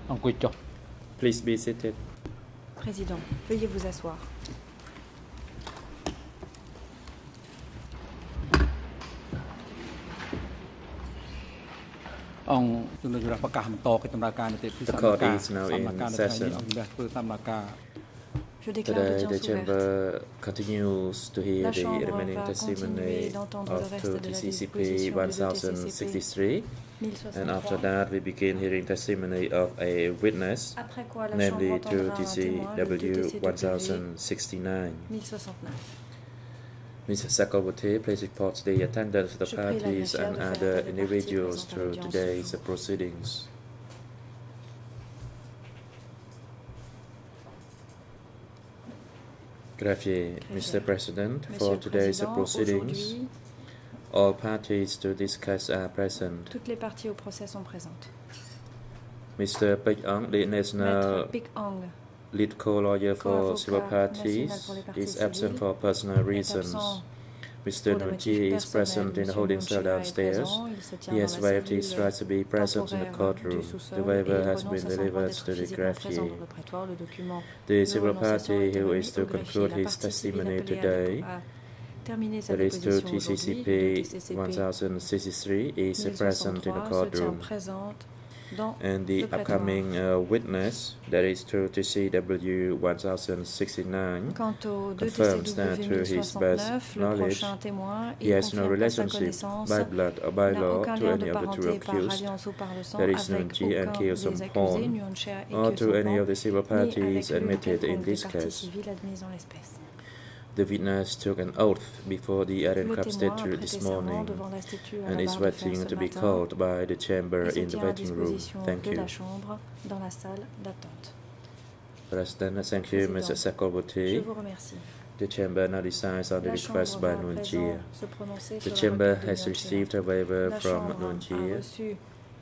Please be seated. Président, veuillez vous asseoir. The court is now in session. Je déclare Today, the l'audience ouverte. chamber continues to hear La the Chambre remaining va testimony continuer d'entendre le of reste de la TCCP disposition de 1063, and after 1063. that, we begin hearing testimony of a witness, Après quoi, la namely Chambre entendra un témoin, le TCW 1069. 1069. Ms. Sakalwati, please report the attendance of the Je prie la parties greffière and de faire other état des individuals parties through présentes à today's l'audience. proceedings. Greffier, Mr. President, for today's proceedings, all parties to discuss are present. Toutes les parties au procès sont présentes. Mr. Pek Ong, the national Maître Pik Ong, lead co-lawyer for co-avocat civil national parties, pour les parties is absent civiles, for personal est reasons. absent Mr. pour des motifs Nuji is personnels. present in the Monsieur holding cell Nunchia est downstairs. présent. Il se tient He dans has la waived his cellule right to be present in the temporaire courtroom. du sous-sol The waiver et il has renonce been à son droit delivered d'être to the physiquement présent greffier. dans le prétoire. Le document The de civil renonciation a party été who remis is to au greffier. conclude La his partie civile testimony appelée today, à terminer sa that is to déposition aujourd'hui, TCCP le TCCP 1063, is present in the 1063 se tient courtroom. présente dans And the le prétoire. upcoming witness, that is to TCW 1069, Quant au confirms that to his best 1069, le knowledge, prochain témoin, he il has no confirme qu'à sa relationship connaissance, by blood or by n'a law aucun to lien de any of the two parenté par accused, alliance ou par le sang that is avec Nunji and aucun Kyo des accusés, Sompon, Nunchia et or Kyo to any Sompon, of the civil ni avec parties admitted in quelconque des this parties case. civiles admises en l'espèce. The witness took an oath before the Iron Le Cup témoin a statue prêté this serment morning devant la statue à and la is barre de fer waiting ce to be matin called by the chamber et se in the tient à waiting room. disposition Thank de you. la Chambre dans la salle d'attente. President, thank you, Mr. Je Sakalwati. vous remercie. The chamber now decides on the La request Chambre by va à présent Nunji. se prononcer The sur la chamber requête de has Nunchia. received a waiver La from Chambre a Nunji reçu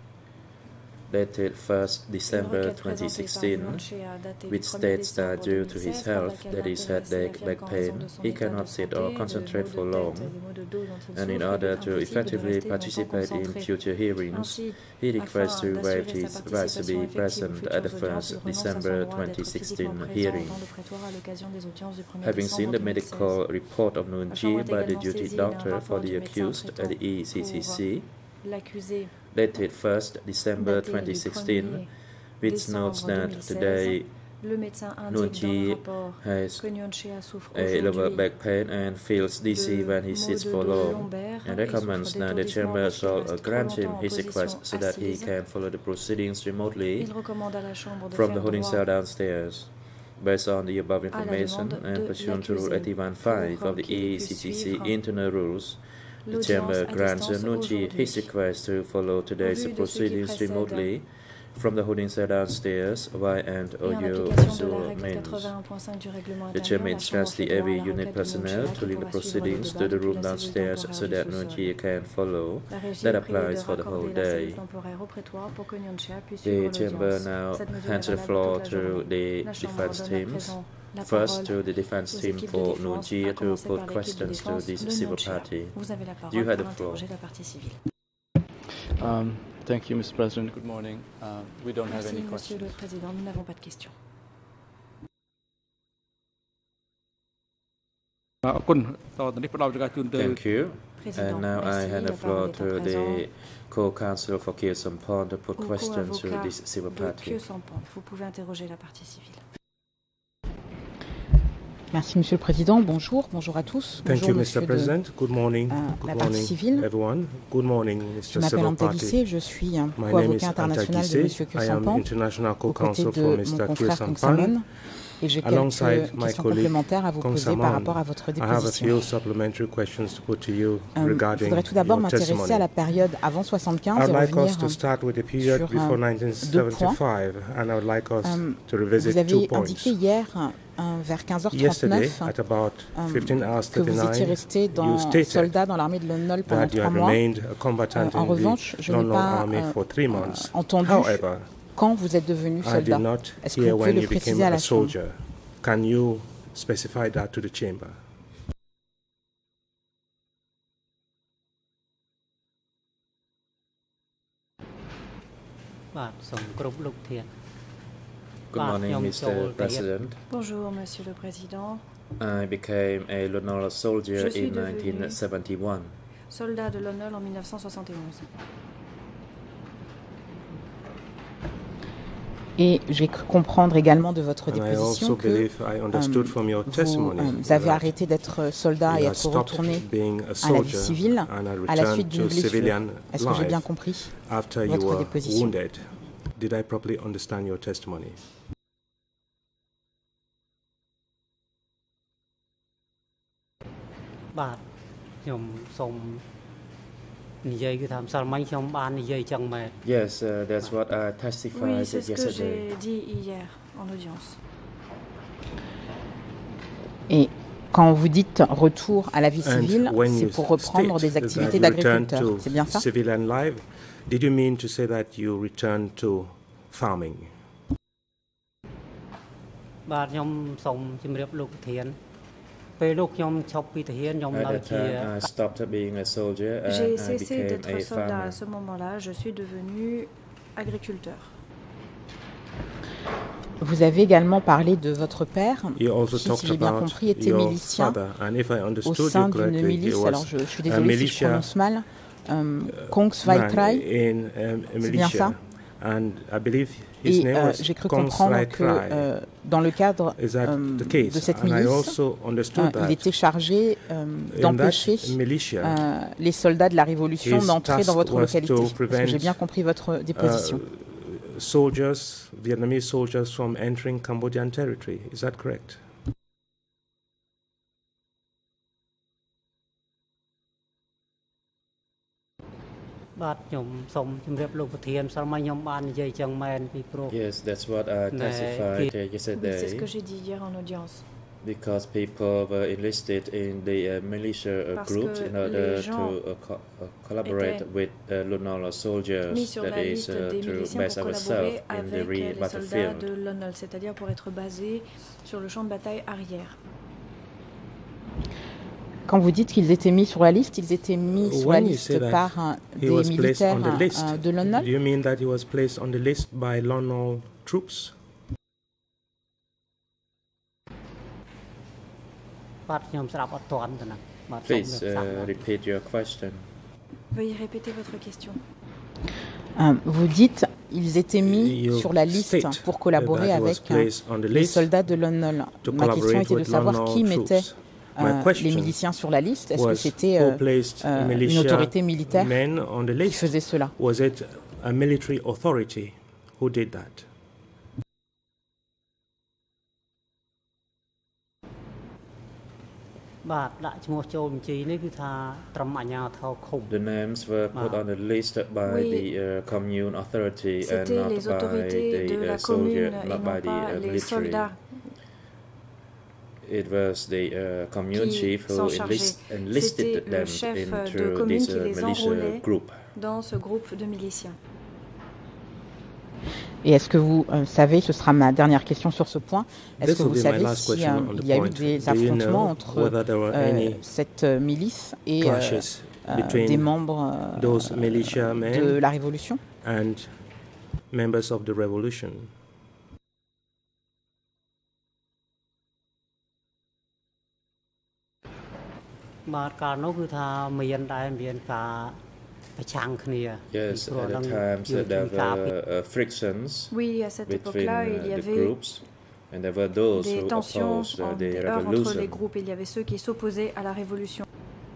dated 1st une December requête présentée par 2016, Nunchia datée du which 1er states that décembre due to 2016, his par health, laquelle that is l'intéressé headache, affirme back qu'en raison pain, de son he état de cannot sit santé, or de concentrate maux for de long, tête et des maux de dos dont il and in souffre, order il est to impossible de effectively rester longtemps participate in concentré. future hearings, Ainsi, he requests afin to waive d'assurer his sa right to be participation effective aux present at the futures audiences, 1st il renonce à son December droit d'être 2016 physiquement présent hearing. dans le prétoire à l'occasion des audiences du 1er Having seen décembre the 2016. medical report of La Nunji Chambre est by the également duty saisie d'un doctor for rapport the du médecin accused at the traitant ECCC, pour l'accusé dated 1st December daté du 2016, 1er which notes décembre that 2016. today Le médecin indique dans Nunji le rapport has que Nunchia souffre a lower aujourd'hui back pain and feels dizzy de when he maux sits de for dos long, lombaires and et souffre recommends that the d'étourdissement chamber parce qu'il shall reste trop grant him longtemps en his request position so that he assise. can follow the proceedings remotely Il recommande à la Chambre de from the faire holding droit cell downstairs. Based on the above à la information demande and de pursuant to Rule l'accusé 81.5 pour of the qu'il puisse ECCC suivre internal rules, the l'audience chamber à grants distance Nunji aujourd'hui. his request to follow Au today's vu de ce qui proceedings précède remotely from the holding cell downstairs via and et en audio application de la visual règle means. 81.5 du règlement The intérieur, chairman la Chambre instructs fait the droit à AV la unit requête de personnel Nunchia to qui lead the pourra suivre le proceedings débat to the depuis room la cellule downstairs temporaire so du that sous-sol. Nunji can follow. La régie That est priée applies de for the whole raccorder la cellule day. temporaire au prétoire pour que Nunchia puisse The suivre chamber l'audience. now Cette mesure hands est the valable floor toute la to journée. the La Chambre defense donne à teams. présent la First parole to the defense aux team équipes de for défense, Nunji à to commencer put par l'équipe de questions to défense this de civil Nunchia. party. Vous avez la You parole have pour the floor. interroger la partie civile. Thank you, Mr. President. Good morning. We don't have Merci, any Monsieur questions. le Président. Nous n'avons pas de questions. Thank you. Président, And now I merci. hand La the floor parole est à to présent the co-counsel for Kyo Sampon to put au questions to co-avocat this civil de party. Kyo Sampon. Vous pouvez interroger la partie civile. Merci Monsieur le Président. Bonjour à tous. Thank Bonjour you, Monsieur Mr. President. Good morning. la Good partie morning, civile. everyone. Good morning, Je Mr. m'appelle Civil Anta Party. Guissé, je suis My name is co-avocat Anta international de Guissé. Monsieur Kyo I am Sampon, international aux côtés co-counsel de for mon Mr. Kyo confrère Kong Sampan. Samon. Et j'ai quelques Alongside my questions colleague complémentaires à vous Kong poser par Samon, rapport à votre I have a déposition. few supplementary questions to put to you Je regarding voudrais tout d'abord your m'intéresser testimony. à la période avant 75 I'd et like us revenir to start with the period sur before deux points. 1975, and I would like us to Vous revisit avez 2 points. indiqué hier vers Yesterday, 15h39 at about 15 que vous étiez 15h39, resté you stated soldat dans l'armée de l'ONU pendant that you 3 had mois. remained a combatant En in revanche, the je n'ai non-long pas army for 3 months. entendu However, quand vous êtes devenu I soldat. did not Est-ce que vous hear pouvez when le you préciser became à a la Chambre? soldier. Can you specify that to the chamber? Good morning, Mr. President. Bonjour, Monsieur le Président. I became a Lunar soldier Je suis in devenu 1971. soldat de l'ONU en 1971. Et j'ai cru comprendre également de votre And I déposition also que believe I understood from your testimony vous avez that arrêté d'être soldat you et had être stopped retourné being a à la vie soldier civile and had à la suite returned d'une to blessure. civilian Est-ce que j'ai bien life compris after you votre were déposition? wounded. Did I properly understand your testimony? បាទខ្ញុំសូមនិយាយគឺថាម្សិលមិញខ្ញុំបាននិយាយចឹងមែន Yes, that's what I Oui, testified c'est ce que yesterday. j'ai dit hier en audience. Et quand vous dites retour à la vie And civile, when c'est you pour reprendre state des activités that you return d'agriculteur. to C'est bien ça? civilian life, did you mean to say that you return to farming? បាទខ្ញុំសូមជម្រាបលោកប្រធានពេលលោកខ្ញុំឈប់ពីទាហានខ្ញុំ At នៅ that ជា time, I stopped being a soldier and J'ai I cessé became d'être a soldat à farmer. ce moment-là. Je suis devenu agriculteur. Vous avez également parlé de votre père, You also qui, si talked j'ai bien about compris, était your milicien father, and if I au understood sein you d'une correctly, he milice. Alors, was je suis a désolée si je militia prononce mal. man Kongsvajkraj. in a C'est bien ça? militia, and I believe his Et name was j'ai cru comprendre que dans le cadre Is that the case? de cette And I milice, also understood il that était chargé in d'empêcher that militia, les soldats de la Révolution his d'entrer dans task votre was localité. to Est-ce que prevent, j'ai bien compris votre déposition? soldiers, Vietnamese soldiers from entering Cambodian territory. Is that correct? បាទខ្ញុំសូមជម្រាបលោកប្រធានម្សិលមិញខ្ញុំបាននិយាយចឹងមែនពីព្រោះ Yes, that's what I testified Oui, c'est ce yesterday. que j'ai dit hier en audience. Because people were enlisted in the militia Parce groups que in order les gens to collaborate étaient with Lunar soldiers, mis sur that la is liste des to miliciens base pour ourselves collaborer in the avec real les soldats battlefield. de l'ONU, c'est-à-dire pour être basés sur le champ de bataille arrière. Quand vous dites qu'ils étaient mis sur la liste, ils étaient mis sur la When you liste say that par he des was placed militaires on the list, de do l'ONU. you mean that he was placed on the list by Lunar troops? បាទខ្ញុំស្ដាប់អត់ទាន់ទៅណាបាទសូម Please សាក repeat your question. Veuillez répéter votre question. Vous dites ils étaient mis You sur la liste state pour collaborer that he was avec placed on the les list soldats de l'ONU. to Ma question collaborate était de with savoir Lunar qui mettait troops. My les question miliciens sur la liste. Est-ce que was c'était who placed une militia autorité militaire men on the qui list? faisait cela? Was it a military authority who did that? បាទដាក់ឈ្មោះចូលបញ្ជីនេះគឺថាត្រឹមអាជ្ញាធរឃុំ The names were put on the list by Oui. the commune authority and C'était not les by autorités de the la soldier, commune et not non by the pas les military. soldats It was the commune qui chief who s'en chargeaient. enlisted C'était le them chef de into commune this qui les militia enrôlait group. dans ce groupe de miliciens. Et est-ce que vous savez, ce sera ma dernière question sur ce point, est-ce This que will vous be my savez last s'il question on the y a eu point. des Do you affrontements know entre whether there were any cette milice et clashes between des membres those militia de men la Révolution? and members of the revolution? បាទកាលនោះគឺថាមានដែរមានការប្រឆាំងគ្នា Yes, ព្រោះ at the ហ្នឹង time យើង there ការពី were frictions Oui, à cette between époque-là, il y the avait groups, and there were those des who tensions, opposed des the heurts entre les revolution. groupes. Il y avait ceux qui s'opposaient à la révolution.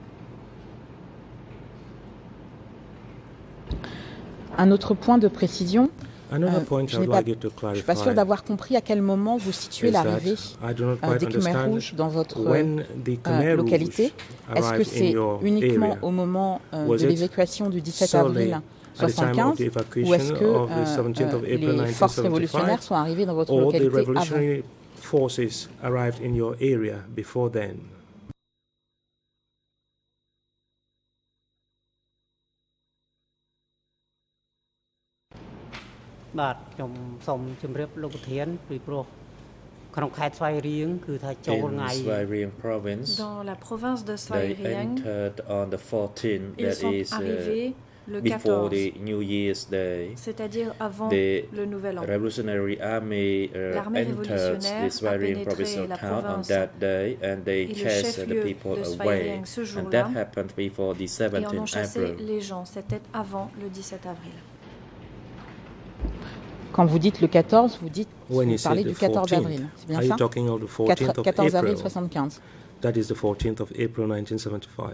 Un autre point de précision, Another point je I would n'ai pas- like you to je ne suis pas sûre clarify d'avoir compris à quel moment vous situez is that l'arrivée I do not quite des Khmers understand rouges dans votre when the Khmer localité. Rouge Est-ce que arrived in c'est your uniquement area. au moment Was de it l'évacuation du 17 solely avril at the time of 75 the ou est-ce evacuation que of the 17th of April les forces révolutionnaires 1975, sont arrivées dans votre or the localité avant? revolutionary forces arrived in your area before then? បាទខ្ញុំសូមជម្រាបលោកប្រធានពីព្រោះក្នុងខេត្តស្វាយរៀងគឺថាចូល In ថ្ងៃ Svay Rieng province, Dans la province de they Svay Rieng, entered on the 14th, ils that sont is arrivés le before 14, the New Year's Day, c'est-à-dire avant the le Nouvel An. Revolutionary Army L'armée entered révolutionnaire this a very pénétré provincial la town on province that day, and they et le chased the chef-lieu people de away. Sfailieng ce And jour-là, that happened before the et en ont 17th chassé April. les gens. C'était avant le 17 avril. Quand vous dites le 14, vous When you parlez say du the 14 14th, avril. C'est bien are you ça? talking of the 14th of 14 avril April? 75. That is the 14th of April 1975.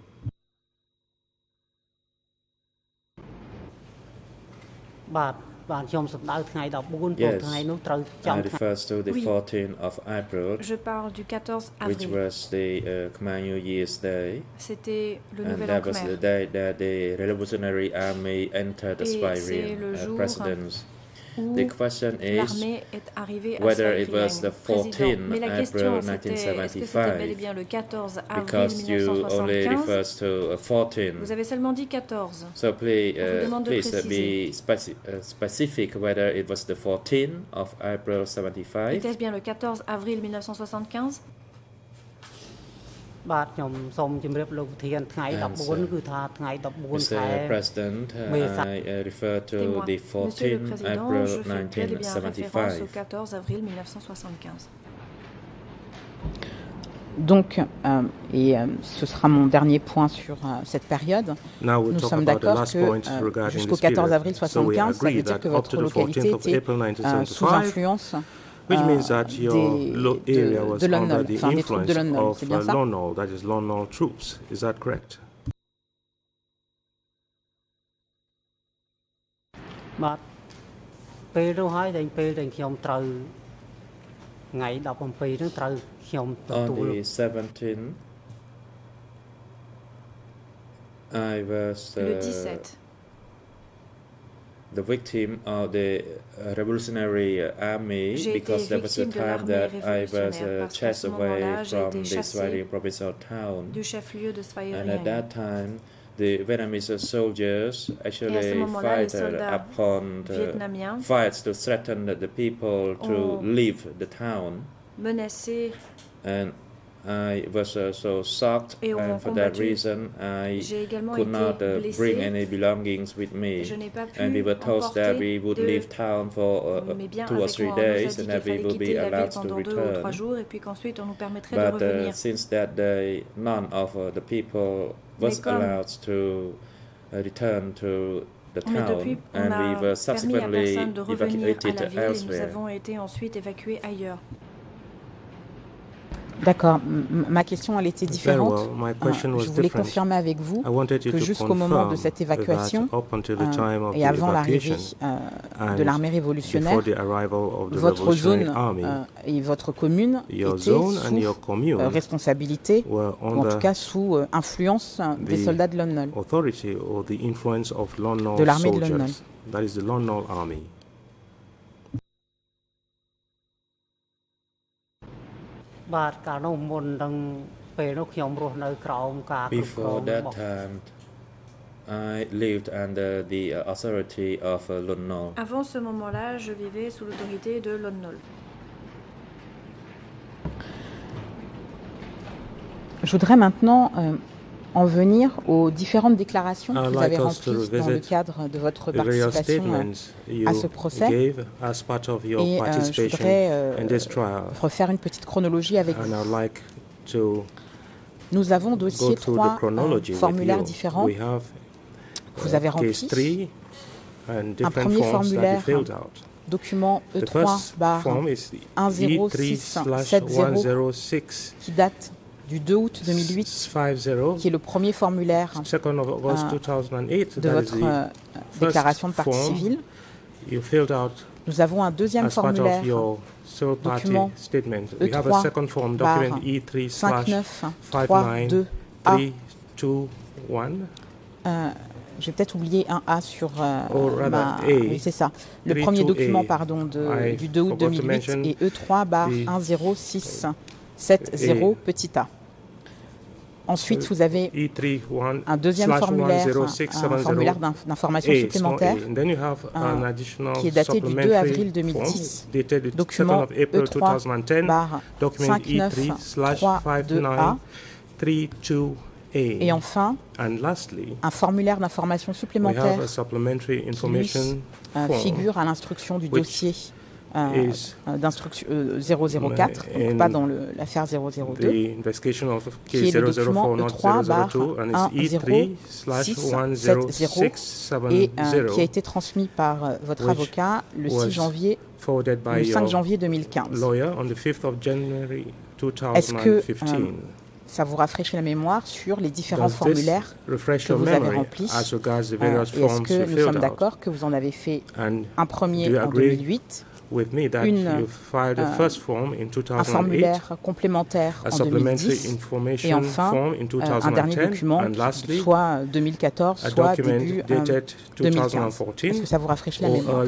Yes, I refers to the Oui. 14th of April, Je parle du 14 which avril. was the Khmer New Year's Day, C'était le and Nouvel An that was the Khmer. day that the Revolutionary Army entered the Et c'est Swaziland le jour residence. où The question is l'armée est arrivée à whether it was the Sfailieng, 14th président. Mais la question April c'était, est-ce que c'était bel et 1975, bien le 14 avril because you only 1975? refers to 14. Vous avez seulement dit 14. So please, On vous demande de please préciser. be specific whether it was the 14th of April 75. Était-ce bien le 14 avril 1975? Mr. President, I refer to Témoin. the Monsieur le 14th Président, April je fais bel et bien référence au 1975. 14 avril 1975. Donc, ce sera mon dernier point sur cette période. Now we'll Nous talk sommes about the d'accord last que point regarding jusqu'au this period. 14 avril So we 75, ça agree veut dire that que up votre to the localité 14th of était April sous 1975, influence which means that your area was de Lon Nol, under the enfin des troupes influence de Lon Nol, of c'est bien ça? Lon Nol, that is Lon Nol troops. Is that correct? On the 17th, I was Le 17. the victim of the Revolutionary Army J'ai because été there was a victime de time l'armée that I was révolutionnaire parce qu'à chased ce away moment-là, j'ai from été the chassé Swaziland provincial town. du chef-lieu de And at Sfailieng. that time, the Vietnamese soldiers actually moment-là, les fired soldats upon vietnamiens fights to threaten the people to leave the town. Menacé, And I was so shocked, Et ont and for that combattu. reason, I j'ai également could été not blessé. bring any belongings with me. Je n'ai pas pu And we were told that emporter we would de leave town for mes biens 2 or avec 3 moi. On nous a days, dit and qu'il that we fallait would be quitter la ville allowed to pendant 2 ou 3 return. jours et puis qu'ensuite on nous permettrait de But revenir. since that day, none of the people was comme- allowed to return to the Mais town, depuis, on and we a were permis à subsequently personne de revenir à evacuated la ville et nous elsewhere. avons été ensuite évacués ailleurs. D'accord. Ma question, elle était différente. Very well. My question was Je voulais different. confirmer avec vous I wanted you que to jusqu'au moment de confirm cette évacuation that up until the time of et the avant l'arrivée evacuation de l'armée révolutionnaire, before the arrival of the votre Revolutionary zone Army, et votre commune your étaient zone and sous your commune responsabilité, were ou en tout under cas sous influence des the soldats de Lon Nol. authority or the influence of Lon Nol De l'armée de Lon soldiers. Nol. That is the Lon Nol Army. Before that time, I lived under the authority of Lon Nol. Avant ce moment-là, je vivais sous l'autorité de Lon Nol. Je voudrais maintenant en venir aux différentes déclarations que I'd vous like avez us to remplies dans le revisit cadre de votre The various participation statements you à ce procès. gave as part of your Et je participation voudrais in this trial. refaire une petite chronologie avec And vous. I'd like to Nous avons go dossier through the 3 chronology with formulaires you. différents. We have Vous avez rempli case 3 and different premier forms that you formulaire filled out. document The first E3 form is E3/106 qui date du 2 août 2008, 50. qui est le premier formulaire Second of August 2008, de that is votre the déclaration de partie form civile. you filled out Nous avons un deuxième as part formulaire of your third party document statement. We have a E3 second form, bar document E3/5932A. 5932A. J'ai peut-être oublié un A sur Or rather, ma... A. Oui, c'est ça. Le 32A. premier document pardon, I du 2 août forgot to 2008 mention et E3 the 10670 petit a. Ensuite, vous avez un deuxième formulaire, un formulaire d'information supplémentaire qui est daté du 2 avril 2010, document E3 /5932A Et enfin, un formulaire d'information supplémentaire qui figure à l'instruction du dossier 004, donc pas dans l'affaire 002, qui est le document E3/10670 et qui a été transmis par votre avocat le 5 janvier 2015. Est-ce que ça vous rafraîchit la mémoire sur les différents formulaires que vous avez remplis? Et est-ce que nous sommes d'accord que vous en avez fait un premier en 2008, un formulaire complémentaire en 2010 et enfin un dernier document, soit 2014, soit début 2015. Est-ce que ça vous rafraîchit la mémoire?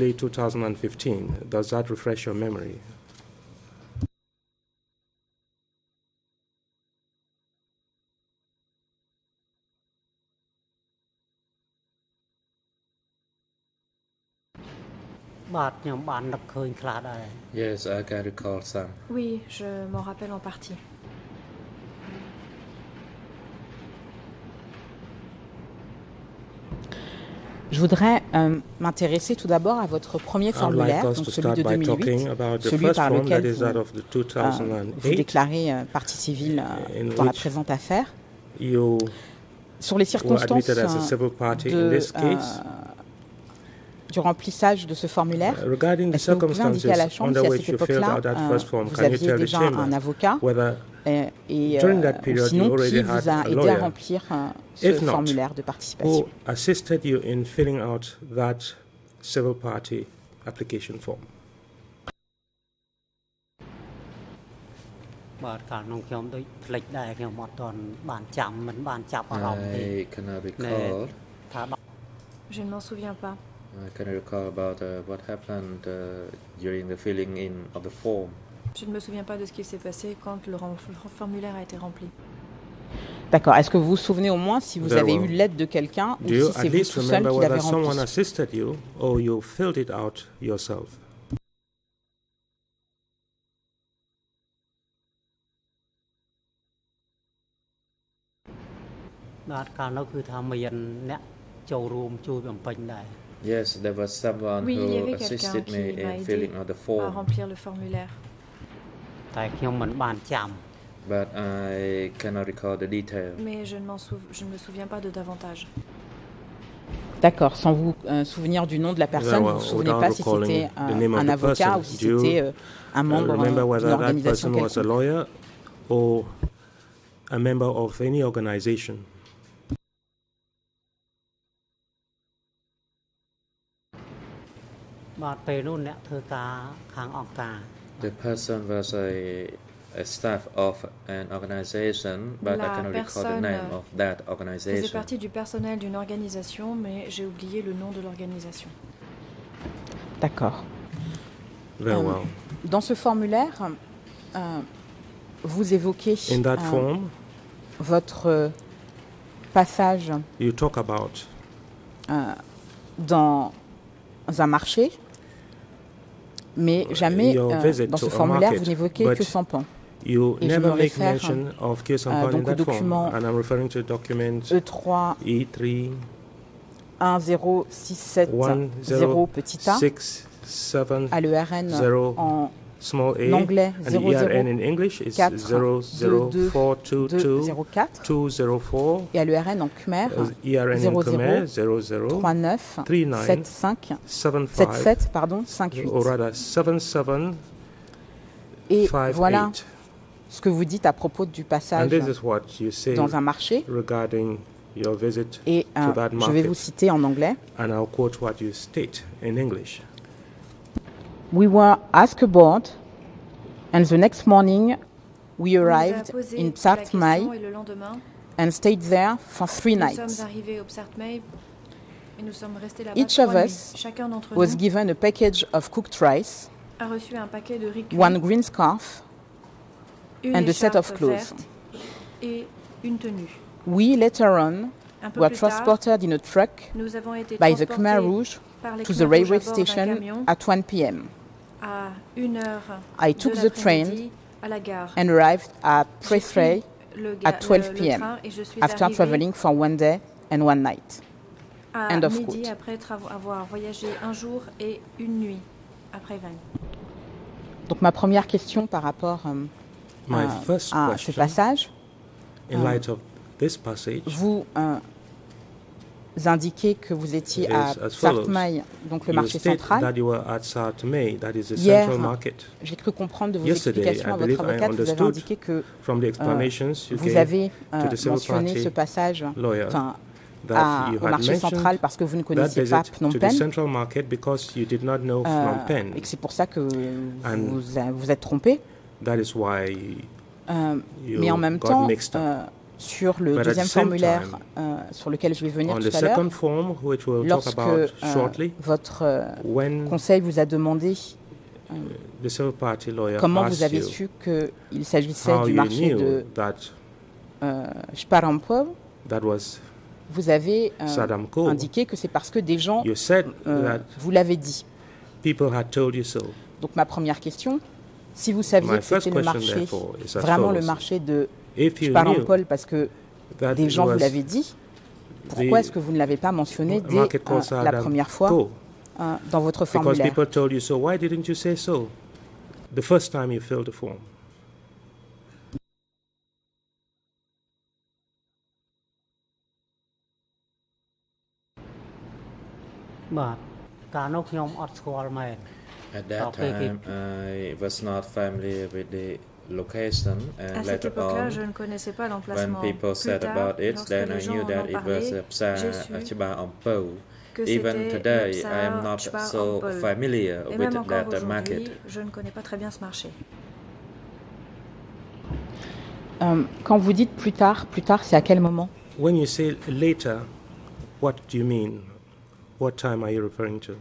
Yes, I can recall some. Oui, je m'en rappelle en partie. Je voudrais m'intéresser tout d'abord à votre premier formulaire, donc celui de 2008, celui par lequel vous déclarez partie civile dans la présente affaire. Sur les circonstances du remplissage de ce formulaire, est-ce que vous pouvez indiquer à la Chambre si à cette époque-là, vous aviez déjà un avocat et sinon qui vous a aidé à remplir ce formulaire de participation? I cannot recall. Je ne m'en souviens pas. I can recall about what happened during the filling in of the form. Je ne me souviens pas de ce qui s'est passé quand le formulaire a été rempli. D'accord. Est-ce que vous vous souvenez au moins si vous avez eu l'aide de quelqu'un ou si c'est vous tout seul qui l'avez rempli? Yes, there was someone who assisted me in filling out the form. À remplir le formulaire. But I cannot recall the detail. Mais je ne me souviens pas de davantage. D'accord. Sans vous souvenir du nom de la personne, vous ne vous souvenez pas si c'était un avocat ou si c'était un membre d'une organisation quelconque. A member of any organization. The person was a staff of an organization, but I cannot recall the name of that organization. Faisait partie du personnel d'une organisation, mais j'ai oublié le nom de l'organisation. D'accord. Very well. Dans ce formulaire, vous évoquez votre passage dans un marché, mais jamais dans ce formulaire vous n'évoquez que Sampan. Et je me réfère donc au document E3 10670 petit a à l'ERN en anglais 004 et à l'ERN en Khmer 00397577 et voilà ce que vous dites à propos du passage dans un marché et je vais vous citer en anglais. We were asked aboard, and the next morning we arrived in Psart Mai and stayed there for 3 nights. Each of us was given a package of cooked rice, 1 green scarf, and a set of clothes. We later on were transported in a truck by the Khmer Rouge to the railway station at 1 p.m. I took the train and arrived at Prethray at 12 p.m. train et je suis after arrivée traveling for one day and one night. à End of midi quote. après avoir voyagé un jour et une nuit après Oeng. Donc ma première question par rapport à ce passage, in light of this passage, vous indiquez que vous étiez à Sartmai, donc le marché central. Hier, j'ai cru comprendre de vos explications à votre avocate, vous avez indiqué que vous avez mentionné ce passage au marché central parce que vous ne connaissiez pas Phnom Penh et que c'est pour ça que vous êtes trompé. Mais en même temps, sur le deuxième formulaire sur lequel je vais venir tout à l'heure, lorsque votre conseil vous a demandé comment vous avez su qu'il s'agissait du marché de Chparampol, vous avez indiqué que c'est parce que des gens vous l'avaient dit. Donc ma première question, si vous saviez que c'était le marché, vraiment le marché de Chparampol parce que des gens vous l'avaient dit, pourquoi est-ce que vous ne l'avez pas mentionné dès la première fois dans votre formulaire? At that time, I was not familiar with the location, and À cette later époque-là, on, je ne connaissais pas when l'emplacement. people Plus said tard, about it, lorsque then les I gens knew en that ont it was parlé, Psa j'ai su Chba Ampau. que Even c'était today, le I am Psa not Chba so Ampol. familiar Et with même encore that market. aujourd'hui, je ne connais pas très bien ce marché. Quand vous dites plus tard, c'est à quel moment? When you say later, what do you mean? What time are you referring to?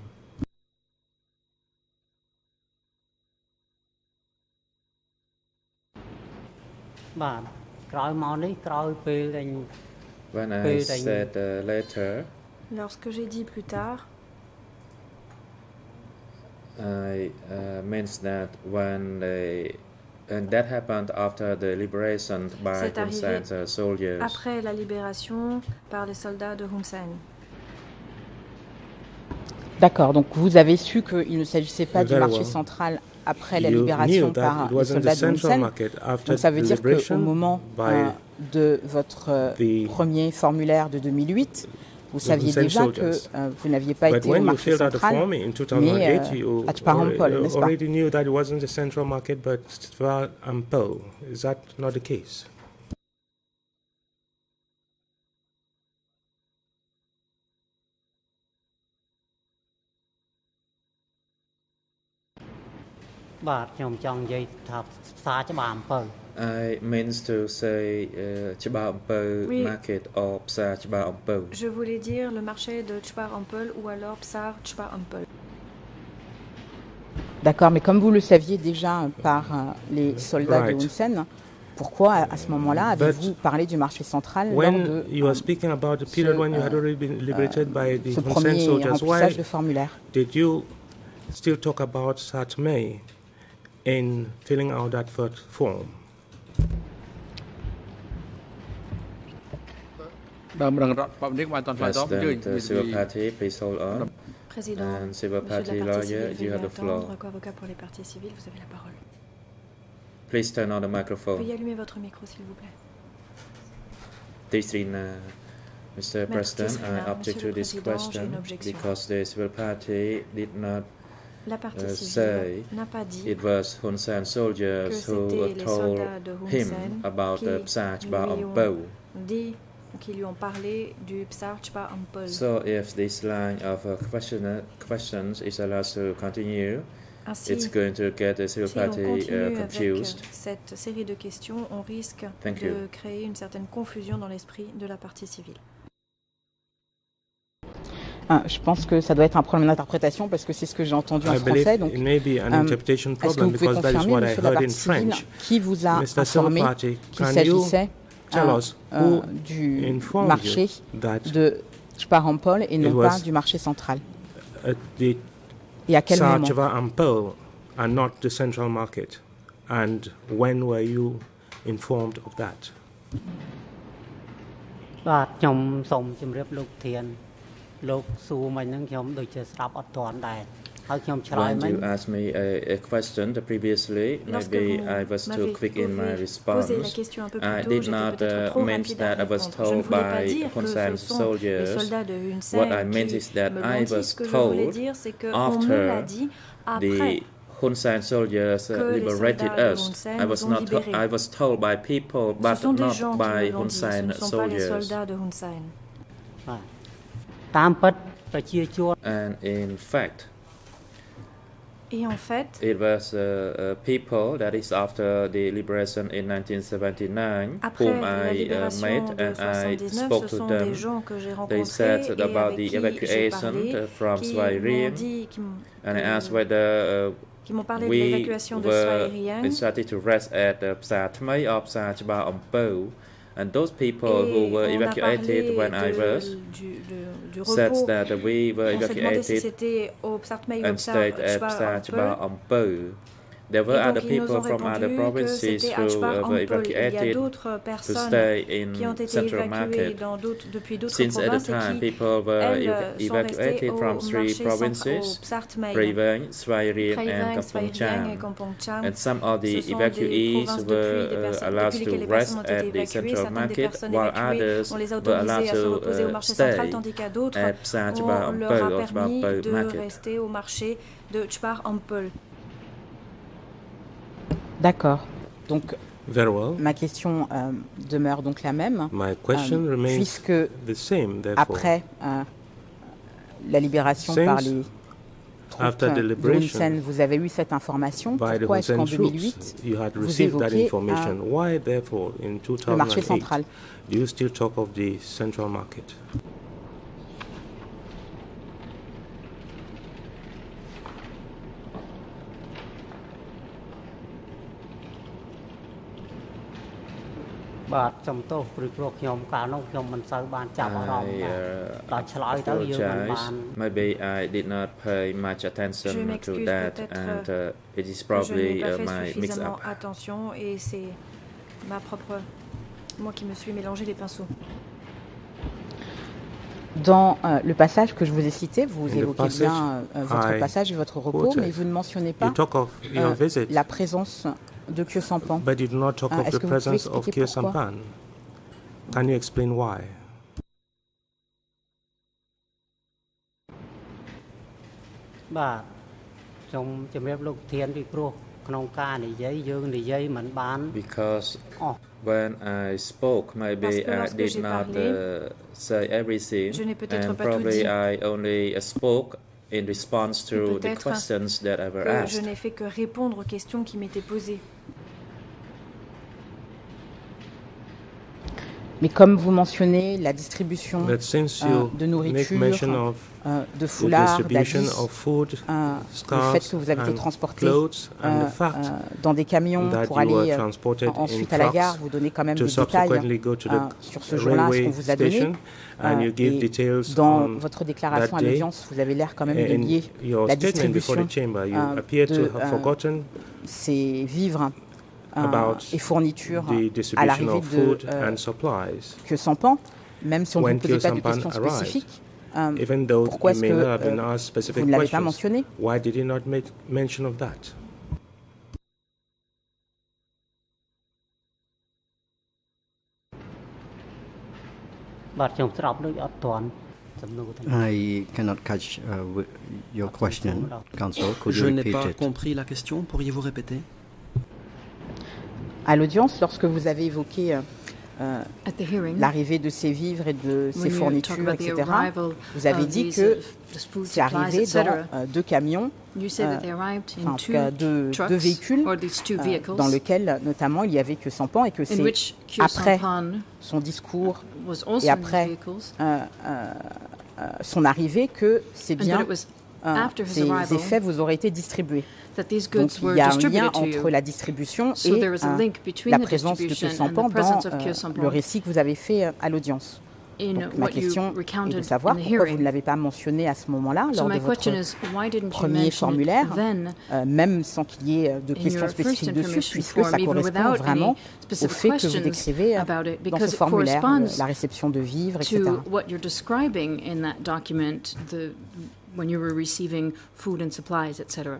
When I said later, Lorsque j'ai dit plus tard, I meant that and that happened after the liberation by c'est Hun arrivé Sen's soldiers. après la libération par les soldats de Hun Sen. D'accord, donc vous avez su qu'il ne s'agissait pas du marché central après la libération par les soldats de Hun Sen. Donc ça veut dire qu'au moment de votre premier formulaire de 2008, vous saviez déjà que vous n'aviez pas été au marché central, mais à Chparampol, n'est-ce pas? I meant to say Chba Ampau Oui. market or Psa Chba Ampau. Je voulais dire le marché de Chparampol ou alors Psar Chparampol. D'accord, mais comme vous le saviez déjà par les soldats de Hun Sen, pourquoi à ce moment-là avez-vous parlé du marché central lors de ce premier remplissage de formulaire? Did you still talk about Satmei in filling out that first form? President Civil Party, please hold on. Président, And Civil monsieur de Party la partie lawyer, civile, you veuillez have the floor. attendre. Avocat pour les parties civiles, vous avez la parole. Please turn on the microphone. Veuillez allumer votre micro, s'il vous plaît. Mr. President, Tisrina, I object Monsieur to le this Président, j'ai question une objection. because the Civil Party did not La partie say civile n'a pas dit it was Hun Sen soldiers que who c'était les told soldats de Hun him Sen about qui the Psa Chba lui Ampau. ont dit ou qui lui ont parlé du Psar Chba Ampol. So if this line of questions is allowed to continue, Ainsi, it's going to get the Civil si l'on Party continue confused. avec cette série de questions, on risque Thank de you. créer une certaine confusion dans l'esprit de la partie civile. Je pense que ça doit être un problème d'interprétation parce que c'est ce que j'ai entendu en français. Donc, est-ce que vous pouvez confirmer, monsieur la partie civile, qui vous a informé qu'il s'agissait du marché de Chparampol et non pas du marché central? Et à quel moment? Chba Ampau are not the central market. And when were you informed of that? បាទខ្ញុំសូមជម្រាបលោកធានលោកសួរមិញហ្នឹងខ្ញុំដូចជាស្ដាប់អត់ទាន់ដែរហើយខ្ញុំឆ្លើយមិញ When you asked me a question previously, maybe I was too quick in my response. I did not mean that I was told by Hun Sen soldiers. What I meant is that I was told after the Hun Sen soldiers liberated us. I was told by people, but not by Hun Sen soldiers. And in fact, it was people, that is after the liberation in 1979, whom I met and I spoke to them. They said about the evacuation from Svay Rieng, and I asked whether we were started to rest at Psa Thmei or Psa Chba Ampeu. And those people who were evacuated when I was said that we were evacuated and stayed at Psa Chba Ampeu. There were other people from other provinces who were evacuated to stay in Central Market. Since at the time people were evacuated from 3 provinces, Prey Veng, Svay Rieng and Kampong Cham. And some of the evacuees were allowed to rest at the Central Market, while others were allowed to stay at Psa Chba Ampeu or Chba Ampeu Market. D'accord. Donc, ma question demeure donc la même. Puisque après la libération par les troupes de Hun Sen, vous avez eu cette information. Pourquoi est-ce qu'en 2008, vous évoquez le marché central? Maybe I did not pay much attention to that, and it is probably my mix-up. Attention, et c'est moi qui me suis mélangé les pinceaux. Dans le passage que je vous ai cité, vous évoquez bien votre passage et votre repos, mais vous ne mentionnez pas la présence de Khieu Samphan. But you do not talk of the presence of Khieu Samphan. Can you explain why? Because when I spoke, maybe I did not say everything, and probably I only spoke in response to the questions that I were asked. Je n'ai fait que répondre aux questions qui m'étaient posées. Mais comme vous mentionnez la distribution de nourriture, de foulards, d'habits, le fait que vous avez été transporté dans des camions pour aller ensuite à la gare, vous donnez quand même des détails sur ce jour-là, ce qu'on vous a donné. Et dans votre déclaration à l'audience, vous avez l'air quand même de lier la distribution de ces vivres et fournitures à l'arrivée de Khieu Samphan, même si on ne vous posait pas de questions spécifiques. Pourquoi est-ce que vous ne l'avez pas mentionné? I cannot catch your question, Counsel. Could you repeat it? Je n'ai pas compris la question. Pourriez-vous répéter? À l'audience, lorsque vous avez évoqué l'arrivée de ces vivres et de ces fournitures, etc., vous avez dit que c'est arrivé dans 2 camions, en tout cas 2 véhicules, dans lesquels notamment il y avait Khieu Samphan, et que c'est après son discours et après son arrivée que c'est bien ces effets vous auraient été distribués. Donc il y a un lien entre la distribution et la présence de Khieu Samphan dans le récit que vous avez fait à l'audience. Donc, ma question est de savoir pourquoi vous ne l'avez pas mentionné à ce moment-là, lors de votre premier formulaire, même sans qu'il y ait de questions spécifiques dessus, puisque ça correspond vraiment au fait que vous décrivez dans ce formulaire, la réception de vivres, etc. When you were receiving food and supplies, etc.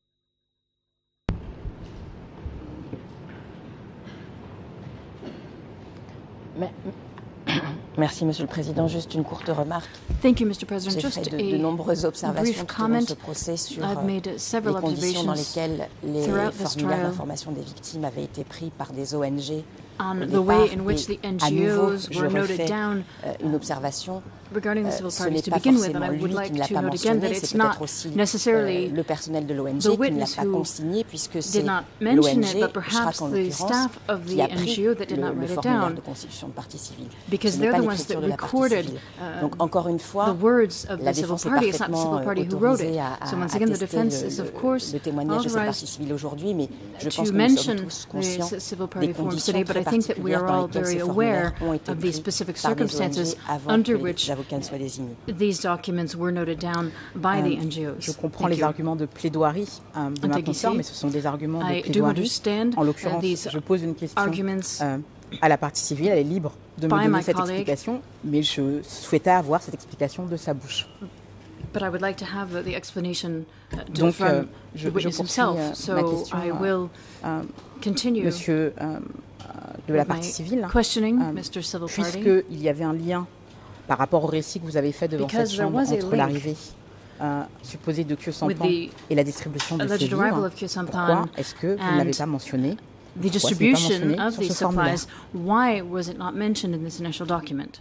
Merci, Monsieur le Président. Juste une courte remarque. Thank you, Mr. President. J'ai fait de nombreuses observations tout au long de ce procès sur les conditions dans lesquelles les formulaires d'information des victimes avaient été pris par des ONG. On the way in which the NGOs were noted down une observation regarding the civil parties to begin with, and I would like to note again that it's not necessarily le personnel de l'ONG qui ne l'a pas consigné, puisque c'est did not mention it, l'ONG, but perhaps the staff of the qui a pris NGO that did not write le it formulaire down, de constitution de partie civile. because Ce n'est they're pas the ones that l'écriture de la partie recorded civile. Donc encore une fois, the words of la the civil défense est party. It's not the parfaitement civil party who wrote autorisée it. à So once again, the attester defense is of course le témoignage de cette partie authorized civile aujourd'hui, mais je pense to que nous sommes mention tous conscients the civil party des forms conditions today, but I très think that we are particulières dans all lesquelles very ces aware formulaires ont été of the pris specific par des circumstances ONG avant under que which les avocats ne soient désignés. these documents were noted down by the NGOs. Je comprends les arguments de plaidoirie de ma consoeur, mais ce sont des arguments de I do plaidoirie. understand En l'occurrence, these je pose une question arguments à la partie civile, elle est libre de me by donner my cette colleague. explication, mais je souhaitais avoir cette explication de sa bouche. But I would like to have the explanation Donc, from je the witness poursuis himself. So ma question, I will continue monsieur de la with partie my civile, questioning, Mr. Civil Party, puisqu'il y avait un lien par rapport au récit que vous avez fait devant cette Because there chambre was a entre link l'arrivée supposée de Kyo with Sampan the et la distribution de ces alleged arrival livres. of Kyo Sampan Pourquoi est-ce que vous ne l'avez pas mentionné? the Pourquoi ce n'est pas distribution mentionné of sur ce these formulaire? supplies. Why was it not mentioned in this initial document?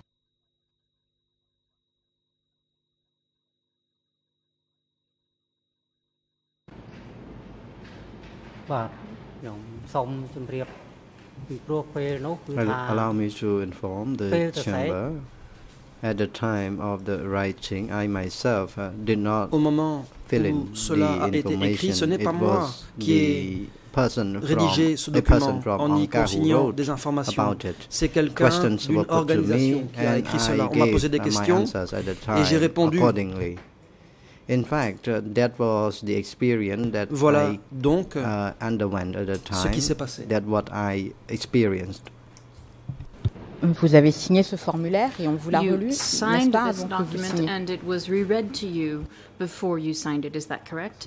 Allow me to inform the chamber. At the time of the writing, I myself did not Au moment fill où in cela a the été écrit, ce n'est information. pas It moi was qui ai the person rédigé ce from a person document from en y Ankara who consignant wrote des informations. about it. C'est quelqu'un Questions d'une were put to organisation me qui a and écrit I cela. On m'a posé des gave my questions answers at the et j'ai time répondu. accordingly. In fact, that was the experience that Voilà I donc underwent at the ce qui s'est time. passé. That what I experienced. Vous avez signé ce formulaire et on vous l'a You relu, n'est-ce signed pas, this avant que vous document signiez? and it was reread to you before you signed it. Is that correct?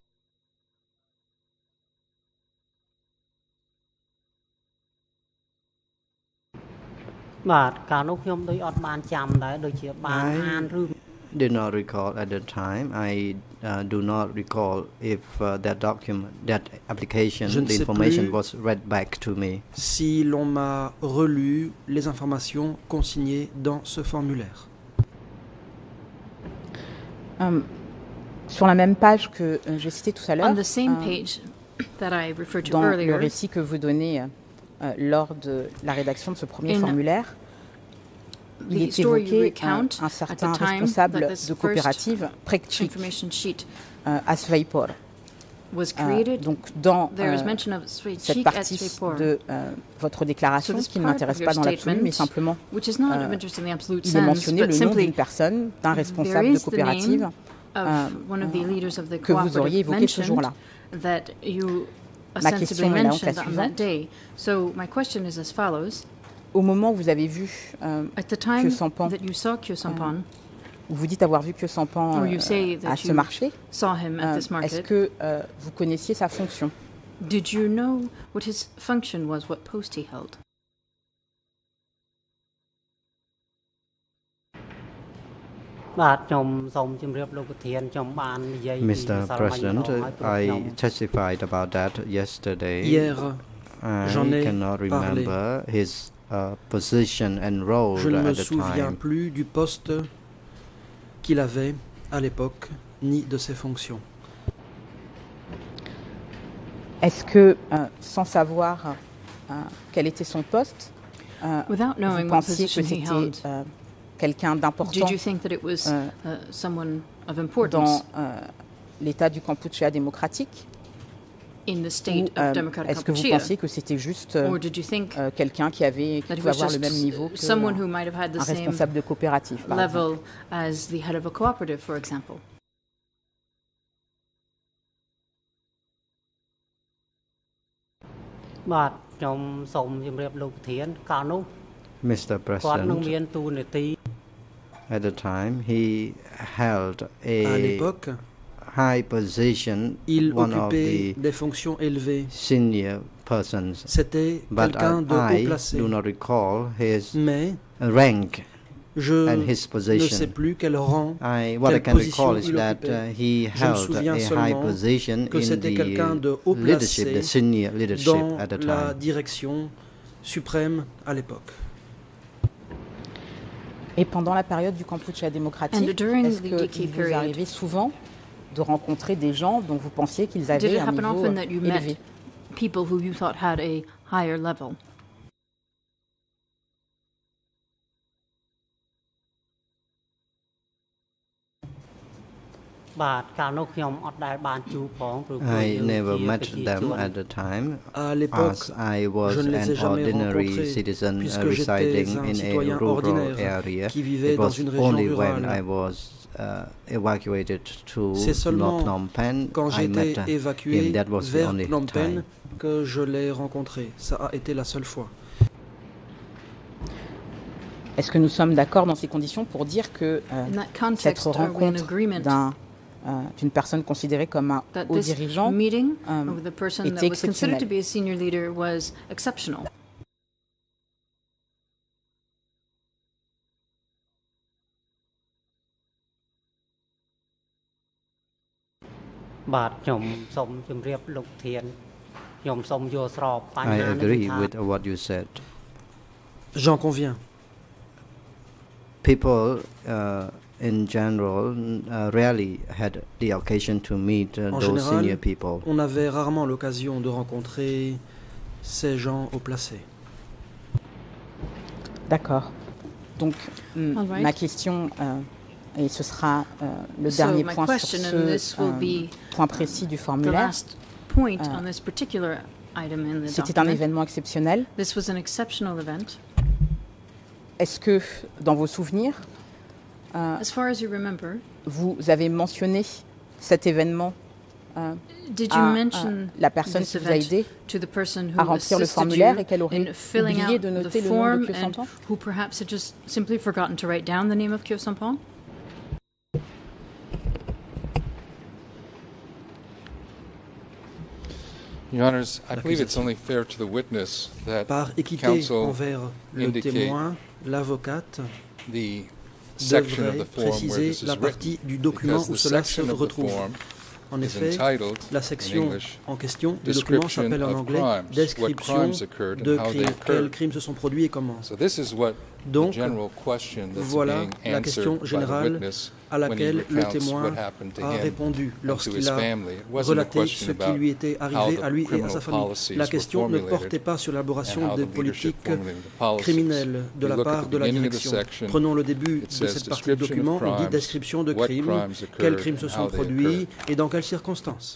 I did not recall at the time. I do not recall if that document, that application, Je ne the sais information plus was read back to me. Si l'on m'a relu les informations consignées dans ce formulaire. Sur la même page que j'ai citée tout à l'heure, On the same page that I referred to dans le earlier, récit que vous donnez lors de la rédaction de ce premier In formulaire, il the est story you évoqué recount un at certain the time responsable that this de first coopérative, Prekchik, information sheet à Sveipor. was created. Donc dans There is mention of cette Svechik at partie Svepor, de votre déclaration, So this qui ne part m'intéresse of your pas dans l'absolu, statement, mais simplement which is not of interest in the absolute il est sense, mentionné but le nom simply d'une personne, d'un there responsable de is the coopérative name of one of the leaders of the que vous auriez cooperative évoqué ce mentioned jour-là. that you Ma ostensibly question est donc la mentioned on that suivante. day. So my question is as follows. Au moment où vous avez vu At the time Sampan, that you saw Kyo Sampan, vous dites avoir vu Kyo Sampan or you say à that ce you marché, saw him at this est-ce market, que vous connaissiez sa fonction? did you know what his function was, what post he held? Mr. President, I testified about that yesterday. Hier, j'en I ai cannot parlé. remember his position and role Je ne me at the souviens time. plus du poste qu'il avait à l'époque, ni de ses fonctions. Est-ce que, sans savoir quel était son poste, Without knowing vous what pensiez que position he c'était held, quelqu'un d'important did you think that it was someone of dans importance l'État du Kampuchea démocratique? est-ce que vous pensiez que c'était juste quelqu'un qui pouvait avoir le même niveau qu'un responsable de coopérative, par exemple? Mr. President, at the time, he held a high position, il one of occupait the des fonctions élevées. senior persons. C'était quelqu'un de haut placé. I do not recall his Mais rank je and his position. ne sais plus quel rang, what I can recall is il that occupait. he held a high position que in c'était quelqu'un de haut the leadership, placé the senior leadership dans at the la time. direction suprême à l'époque. Et pendant la période du Kampuchea démocratique, est-ce qu'il vous arrivait souvent de rencontrer des gens dont vous pensiez qu'ils avaient un niveau élevé? People who you thought had a higher level. I never met them at the time, as I was an ordinary citizen residing in a rural area. It was only when I was evacuated to North Phnom Penh I met him. That was the only time que je l'ai rencontré. Ça a été la seule fois. Est-ce que nous sommes d'accord dans ces conditions pour dire que cette rencontre d'une personne considérée comme un haut dirigeant était exceptionnelle? I agree with what you said. J'en conviens. People in general rarely had the occasion to meet those senior people. On avait rarement l'occasion de rencontrer ces gens haut placés. D'accord. Donc, ma question, et ce sera le dernier point sur ce point précis du formulaire, c'était un événement exceptionnel. Est-ce que, dans vos souvenirs, vous avez mentionné cet événement à la personne qui vous a aidé à remplir le formulaire et qu'elle aurait oublié de noter le nom de Kyo Sampan? Your Honors, I believe it's only fair to the witness that par équité envers le témoin, l'avocate devrait préciser la partie du document où cela se retrouve. En effet, la section en question du document s'appelle en anglais « Description de crimes ». Quels crimes se sont produits et comment. Donc, voilà la question générale à laquelle le témoin a répondu lorsqu'il a relaté ce qui lui était arrivé à lui et à sa famille. La question ne portait pas sur l'élaboration des politiques criminelles de la part de la direction. Prenons le début de cette partie du document, on dit « Description de crimes », quels crimes se sont produits et dans quelles circonstances.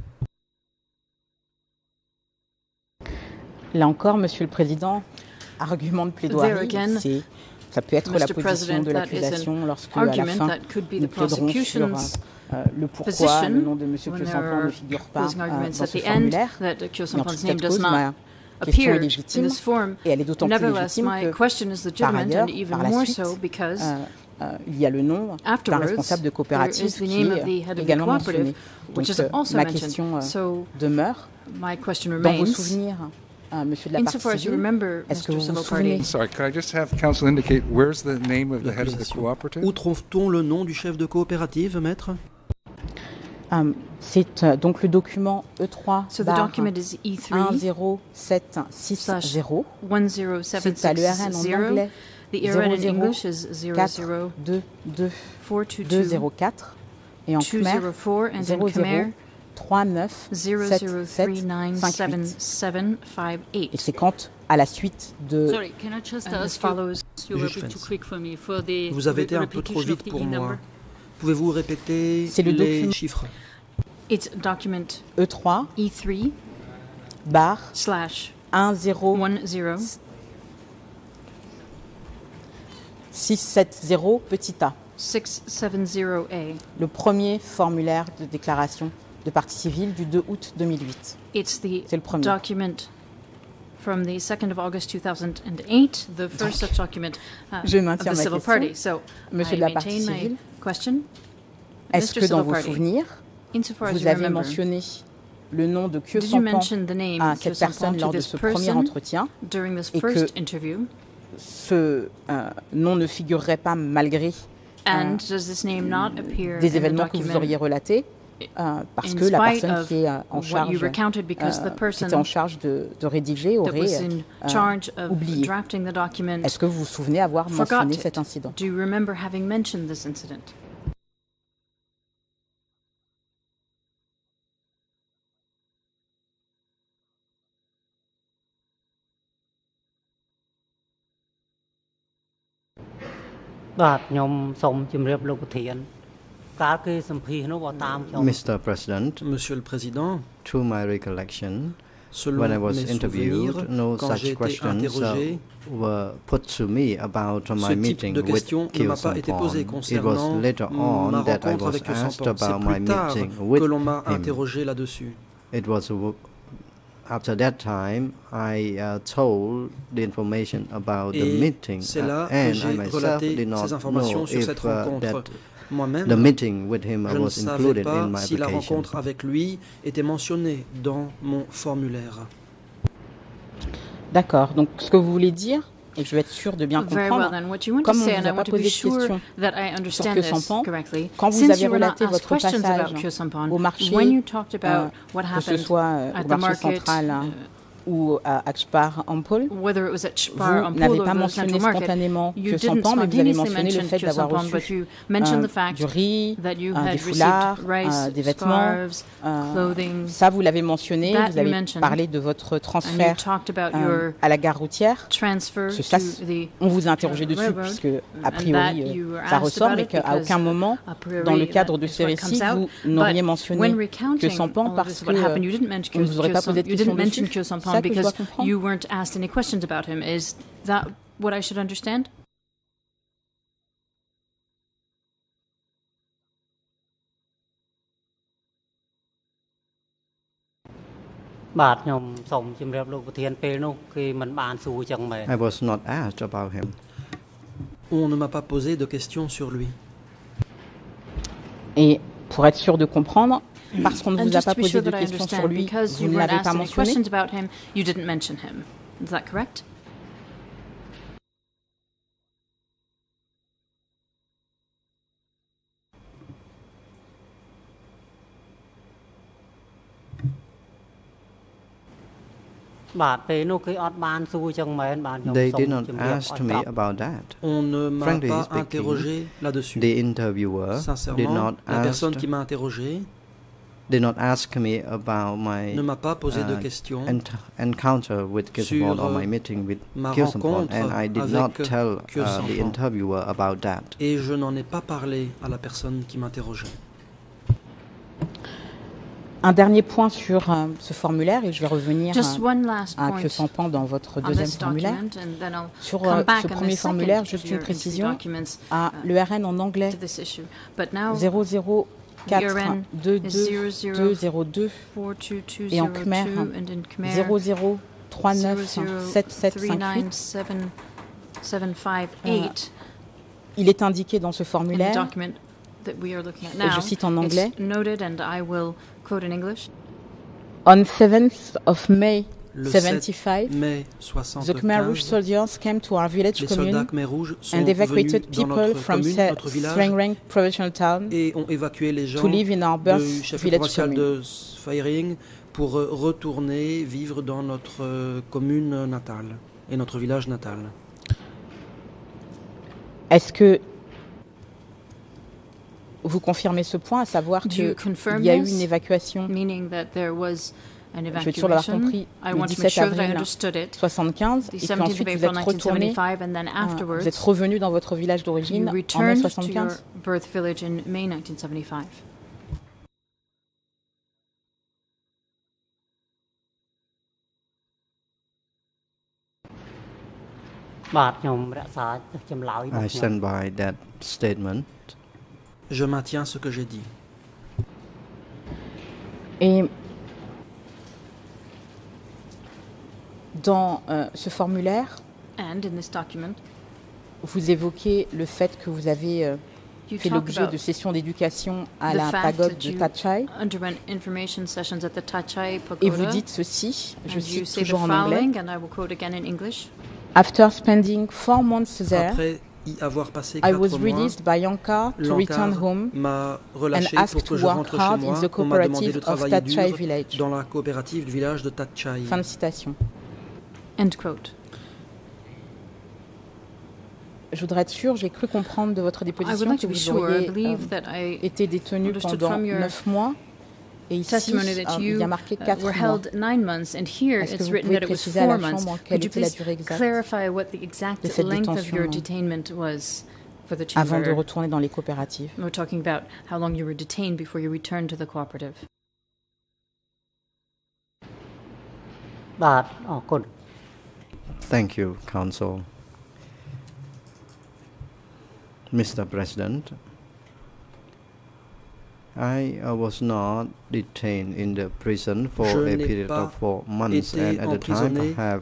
Là encore, Monsieur le Président, argument de plaidoirie, ça peut être la position de l'accusation lorsque, à la fin, nous plaiderons sur le pourquoi le nom de M. Kyo Sampan ne figure pas dans ce formulaire. Mais en toute cette cause, ma question est légitime, et elle est d'autant plus légitime que, par ailleurs, par la suite, il y a le nom d'un responsable de coopérative qui est également mentionné. Donc, ma question demeure. Dans vos souvenirs, Monsieur de la partie civile, est-ce que vous vous souvenez? Sorry, could I just have counsel indicate where's the name of the head of the cooperative? Où trouve-t-on le nom du chef de coopérative, maître? C'est donc le document E3 10760. C'est à l'URL en anglais 004222204 et en khmer 00397758. Et c'est quand, à la suite de... Vous avez été un peu trop vite pour moi. Pouvez-vous répéter les chiffres? It's document E3 E3 bar /10 670 petit a. 670A. Le premier formulaire de déclaration de partie civile du 2 août 2008. It's the C'est le premier. document from the 2nd of August 2008, the first such document of the civil party. So Monsieur I de la partie maintain my civile, question. est-ce que dans vos souvenirs, Insofar as vous you avez remember, mentionné le nom de Kyo did you Sampan mention the name à cette personne lors de ce premier entretien during this et first que interview? ce nom ne figurerait pas malgré And does this name not appear des in the événements que vous document auriez relatés parce in que la spite personne of qui est en what charge, you recounted, because the qui person était en charge de rédiger that aurait was in charge of oublié. drafting the document Est-ce que vous vous souvenez avoir forgot mentionné it? cet incident? Do you remember having mentioned this incident? Mr. President, Monsieur le Président, to my recollection, selon when I was mes interviewed, souvenirs, no quand such j'ai été questions interrogé, were put to me about ce my type meeting de with question ne Kyo m'a pas été posé Sampan. It was concernant later ma on that I rencontre was avec Kyo asked Sampan. C'est about my plus tard meeting que with l'on m'a him. interrogé là-dessus. It was after that time I told the information about the meeting, c'est là que and I j'ai myself relaté did not ces informations know sur if cette rencontre. that Moi-même, the meeting with him je ne was savais included pas in my si la application. rencontre avec lui était mentionnée dans mon formulaire. D'accord. Donc, ce que vous voulez dire, et je vais être sûr de bien comprendre, comme on ne vous a pas posé de questions sur Kyo Sampan, quand vous avez relaté votre passage au marché, que ce soit au marché central ou à Akspar Ampol, vous n'avez pas mentionné spontanément Kyo Sampan, mais vous avez mentionné le fait d'avoir reçu du riz, des foulards, des vêtements. Ça, vous l'avez mentionné. Vous avez parlé de votre transfert à la gare routière. Ça, on vous a interrogé dessus, puisque, a priori, ça ressort, mais qu'à aucun moment, dans le cadre de ces récits, vous n'auriez mentionné Kyo Sampan parce qu'on ne vous aurait pas posé de questions dessus. Because you weren't asked any questions about him. Is that what I should understand? I was not asked about him. On ne m'a pas posé de questions sur lui. Et pour être sûr de comprendre, parce qu'on ne vous a pas posé de questions sur lui, vous ne l'avez pas mentionné. Is that correct? They did not ask me about that. On ne m'a Frankly pas speaking, interrogé là-dessus. The interviewer did not la personne ask qui m'a interrogé did not ask me about my ne m'a pas posé de questions encounter with Kyo Sampan or my meeting with Kyo Sampan, and I did not tell the interviewer about that. Et je n'en ai pas parlé à la personne qui m'interrogeait. Un dernier point sur ce formulaire, et je vais revenir à Kyo Sampan dans votre deuxième formulaire. Sur ce premier formulaire, juste une précision, à l'ERN en anglais 00422202 et en khmer 00397758. Il est indiqué dans ce formulaire, et je cite en anglais, On 7th of May 75, the Khmer Rouge soldiers came to our village commune and evacuated people from Sreng provincial town to live in our birth village commune. Pour retourner vivre dans notre commune natale et notre village natal. Est-ce que vous confirmez ce point, à savoir qu'il y a eu une évacuation, je vais être sûr d'avoir compris, le 17 avril 1975, et qu'ensuite vous êtes retourné, vous êtes revenu dans votre village d'origine en mai 1975 ? I stand by that statement. Je maintiens ce que j'ai dit. Et dans ce formulaire, vous évoquez le fait que vous avez fait l'objet de sessions d'éducation à la pagode de Tachai. Et vous dites ceci, je cite toujours en anglais. After spending 4 months there, après y avoir passé I 4 was mois, released by Yanka to return home m'a and relâché asked pour que to je work rentre chez hard moi. in the On m'a demandé de cooperative of travailler Tachai dur village. dans la coopérative du village de Tachai. Fin de citation. End quote. Je voudrais être sûre, j'ai cru comprendre de votre déposition que vous auriez été détenu pendant 9 mois. Et ici, il y a marqué 4 mois. Est-ce que vous pouvez préciser à la Chambre quelle était la durée exacte de cette détention avant de retourner dans les coopératives? We're talking about how long you were detained before you returned to the cooperative. Thank you, Counsel. Mr. President, I was not detained in the prison for a period of 4 months, and at the time I have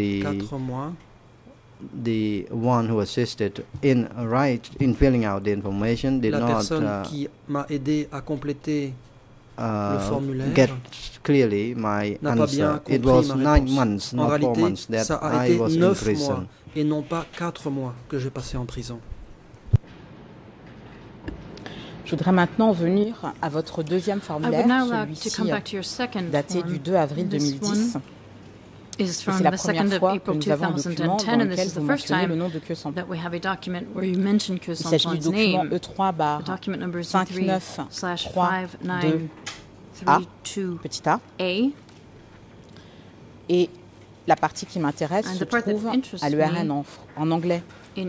the one who assisted in filling out the information did La not personne qui m'a aidé à compléter le formulaire get clearly my answer. It was 9 months, not 4 months that ça a I été was in 9 prison. mois et non pas 4 mois que j'ai passé en prison. Je voudrais maintenant venir à votre deuxième formulaire, celui-ci daté du 2 avril 2010. Et c'est la première fois que nous avons un document dans lequel vous mentionnez le nom de Que Sampan. Il s'agit du document E3/5932A. Et la partie qui m'intéresse se trouve à l'ERN en anglais.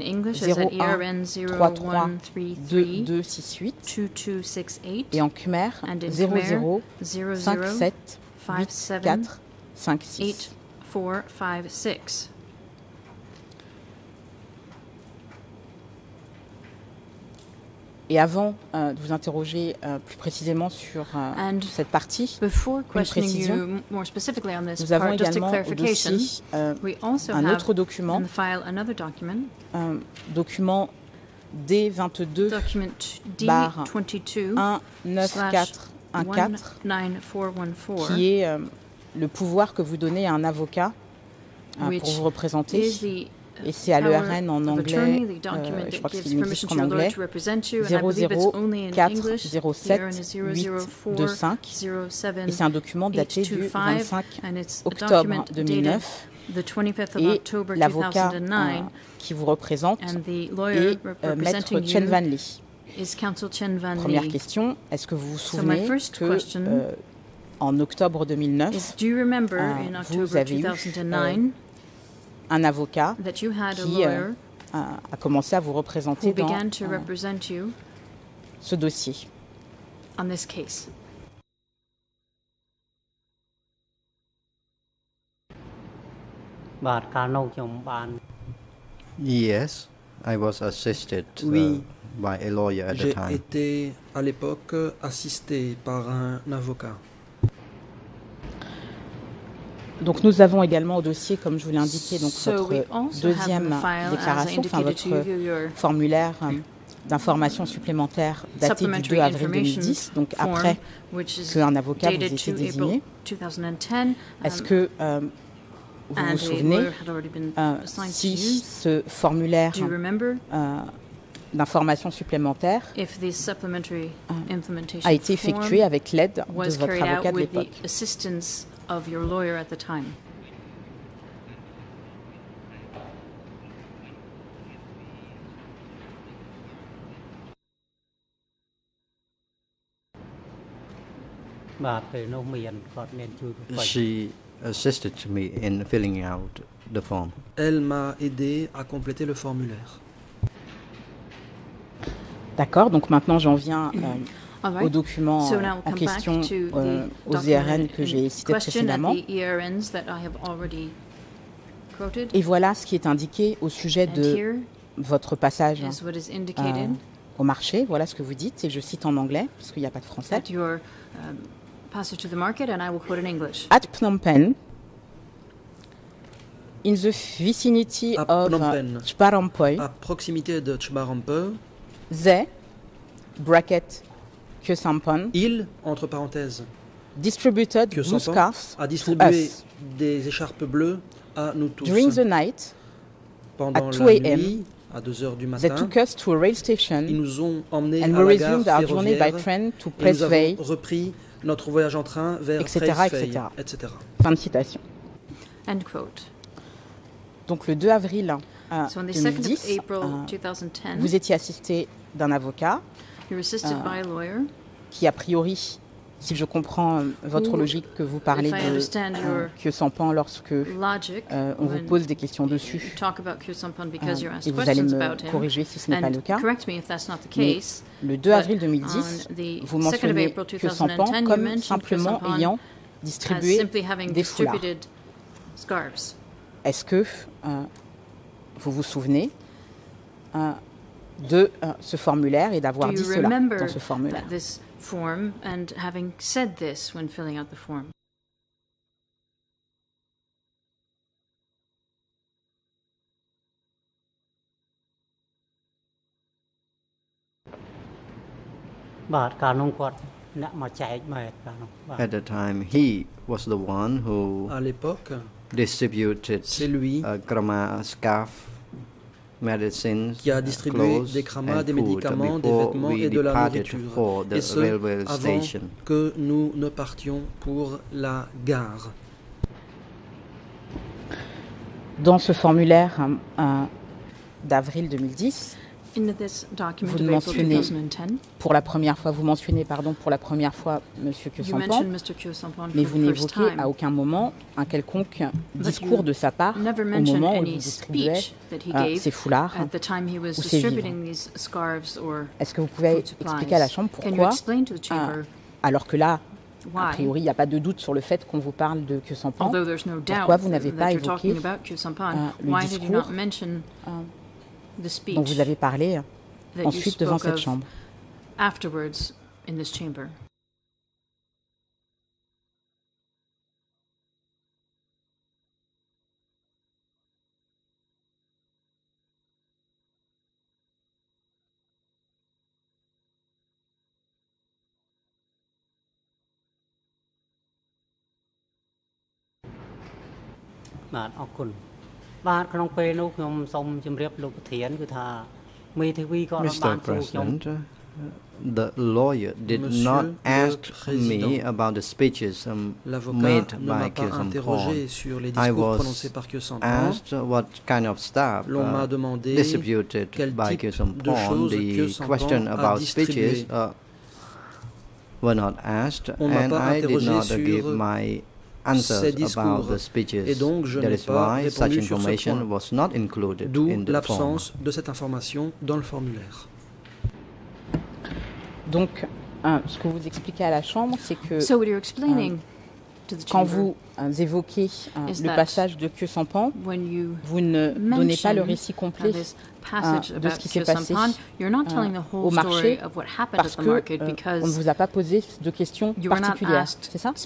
01332268 et en Khmer 00578456. Et avant de vous interroger plus précisément sur cette partie, une précision, nous avons également au dossier un autre document, document D22/19414, qui est le pouvoir que vous donnez à un avocat pour vous représenter. Et c'est à l'ERN en anglais, je crois qu'il nous dit qu'en anglais, 004078825. Et c'est un document daté du 25 octobre 2009. Et l'avocat qui vous représente est Maître Chen Van Lee. Première question, est-ce que vous vous souvenez que en octobre 2009, vous avez eu un avocat qui a commencé à vous représenter dans ce dossier. Yes, I was assisted by a lawyer at the time. J'ai été à l'époque assisté par un avocat. Donc nous avons également au dossier, comme je vous l'ai indiqué, donc votre deuxième déclaration, enfin votre formulaire d'information supplémentaire daté du 2 avril 2010, donc après qu'un avocat vous ait été désigné. Est-ce que vous vous souvenez si ce formulaire d'information supplémentaire a été effectué avec l'aide de votre avocat de l'époque? Of your lawyer at the time. She assisted me in filling out the form. Elle m'a aidé à compléter le formulaire. D'accord, donc maintenant j'en viens aux documents en question, aux IRN que j'ai cités précédemment. Et voilà ce qui est indiqué au sujet de votre passage au marché. Voilà ce que vous dites, et je cite en anglais, parce qu'il n'y a pas de français. At Phnom Penh, in the vicinity of Chbarompoy, à proximité de Chbarompoy, they, bracket, Khieu Samphan, il, entre parenthèses, distributed blue scarves a distribué des écharpes bleues à nous tous. During the night, pendant at 2 la nuit, à 2 heures du matin, they took us to a rail station, ils nous ont emmenés and à la gare resumed our journey by ferroviaire, train to et nous Pressvey, avons repris notre voyage en train vers Pressvey, etc. Fin de citation. End quote. Donc le 2 avril 2010, vous étiez assisté d'un avocat qui, a priori, si je comprends votre logique, que vous parlez de Khieu Samphan lorsque on vous pose des questions dessus, et vous allez me corriger si ce n'est pas le cas. Mais le 2 avril 2010, vous mentionnez Khieu Samphan comme simplement ayant distribué des foulards. Est-ce que vous vous souvenez de ce formulaire et d'avoir dit cela dans ce formulaire? Form and having said this when filling out the form. At the time, he was the one who à l'époque, distributed c'est lui krama scarf, medicines, qui a distribué des kramas, des médicaments, des vêtements et de la nourriture, et ce, avant que nous ne partions pour la gare. Dans ce formulaire d'avril 2010, vous mentionnez pour la première fois, Monsieur Khieu Samphan, mais vous n'évoquez à aucun moment un quelconque discours de sa part au moment où il distribuait ses foulards ou ses vivres. Est-ce que vous pouvez expliquer à la Chambre pourquoi, alors que là, a priori, il n'y a pas de doute sur le fait qu'on vous parle de Khieu Samphan, pourquoi vous n'avez pas évoqué le discours dont vous avez parlé ensuite devant cette Chambre? Afterwards in this chamber. Mr. President, the lawyer did not ask me about the speeches made by Khieu Samphan. I was asked what kind of stuff distributed by Khieu Samphan. The question about speeches were not asked, and I did not give my answers about the speeches. That is why such information was not included in the form. L'absence de cette information dans le formulaire. Donc, ce que vous expliquez à la Chambre, c'est que quand vous évoquez le passage de Khieu Samphan, vous ne donnez pas le récit complet de ce qui s'est passé au marché parce qu'on ne vous a pas posé de questions particulières. C'est ça?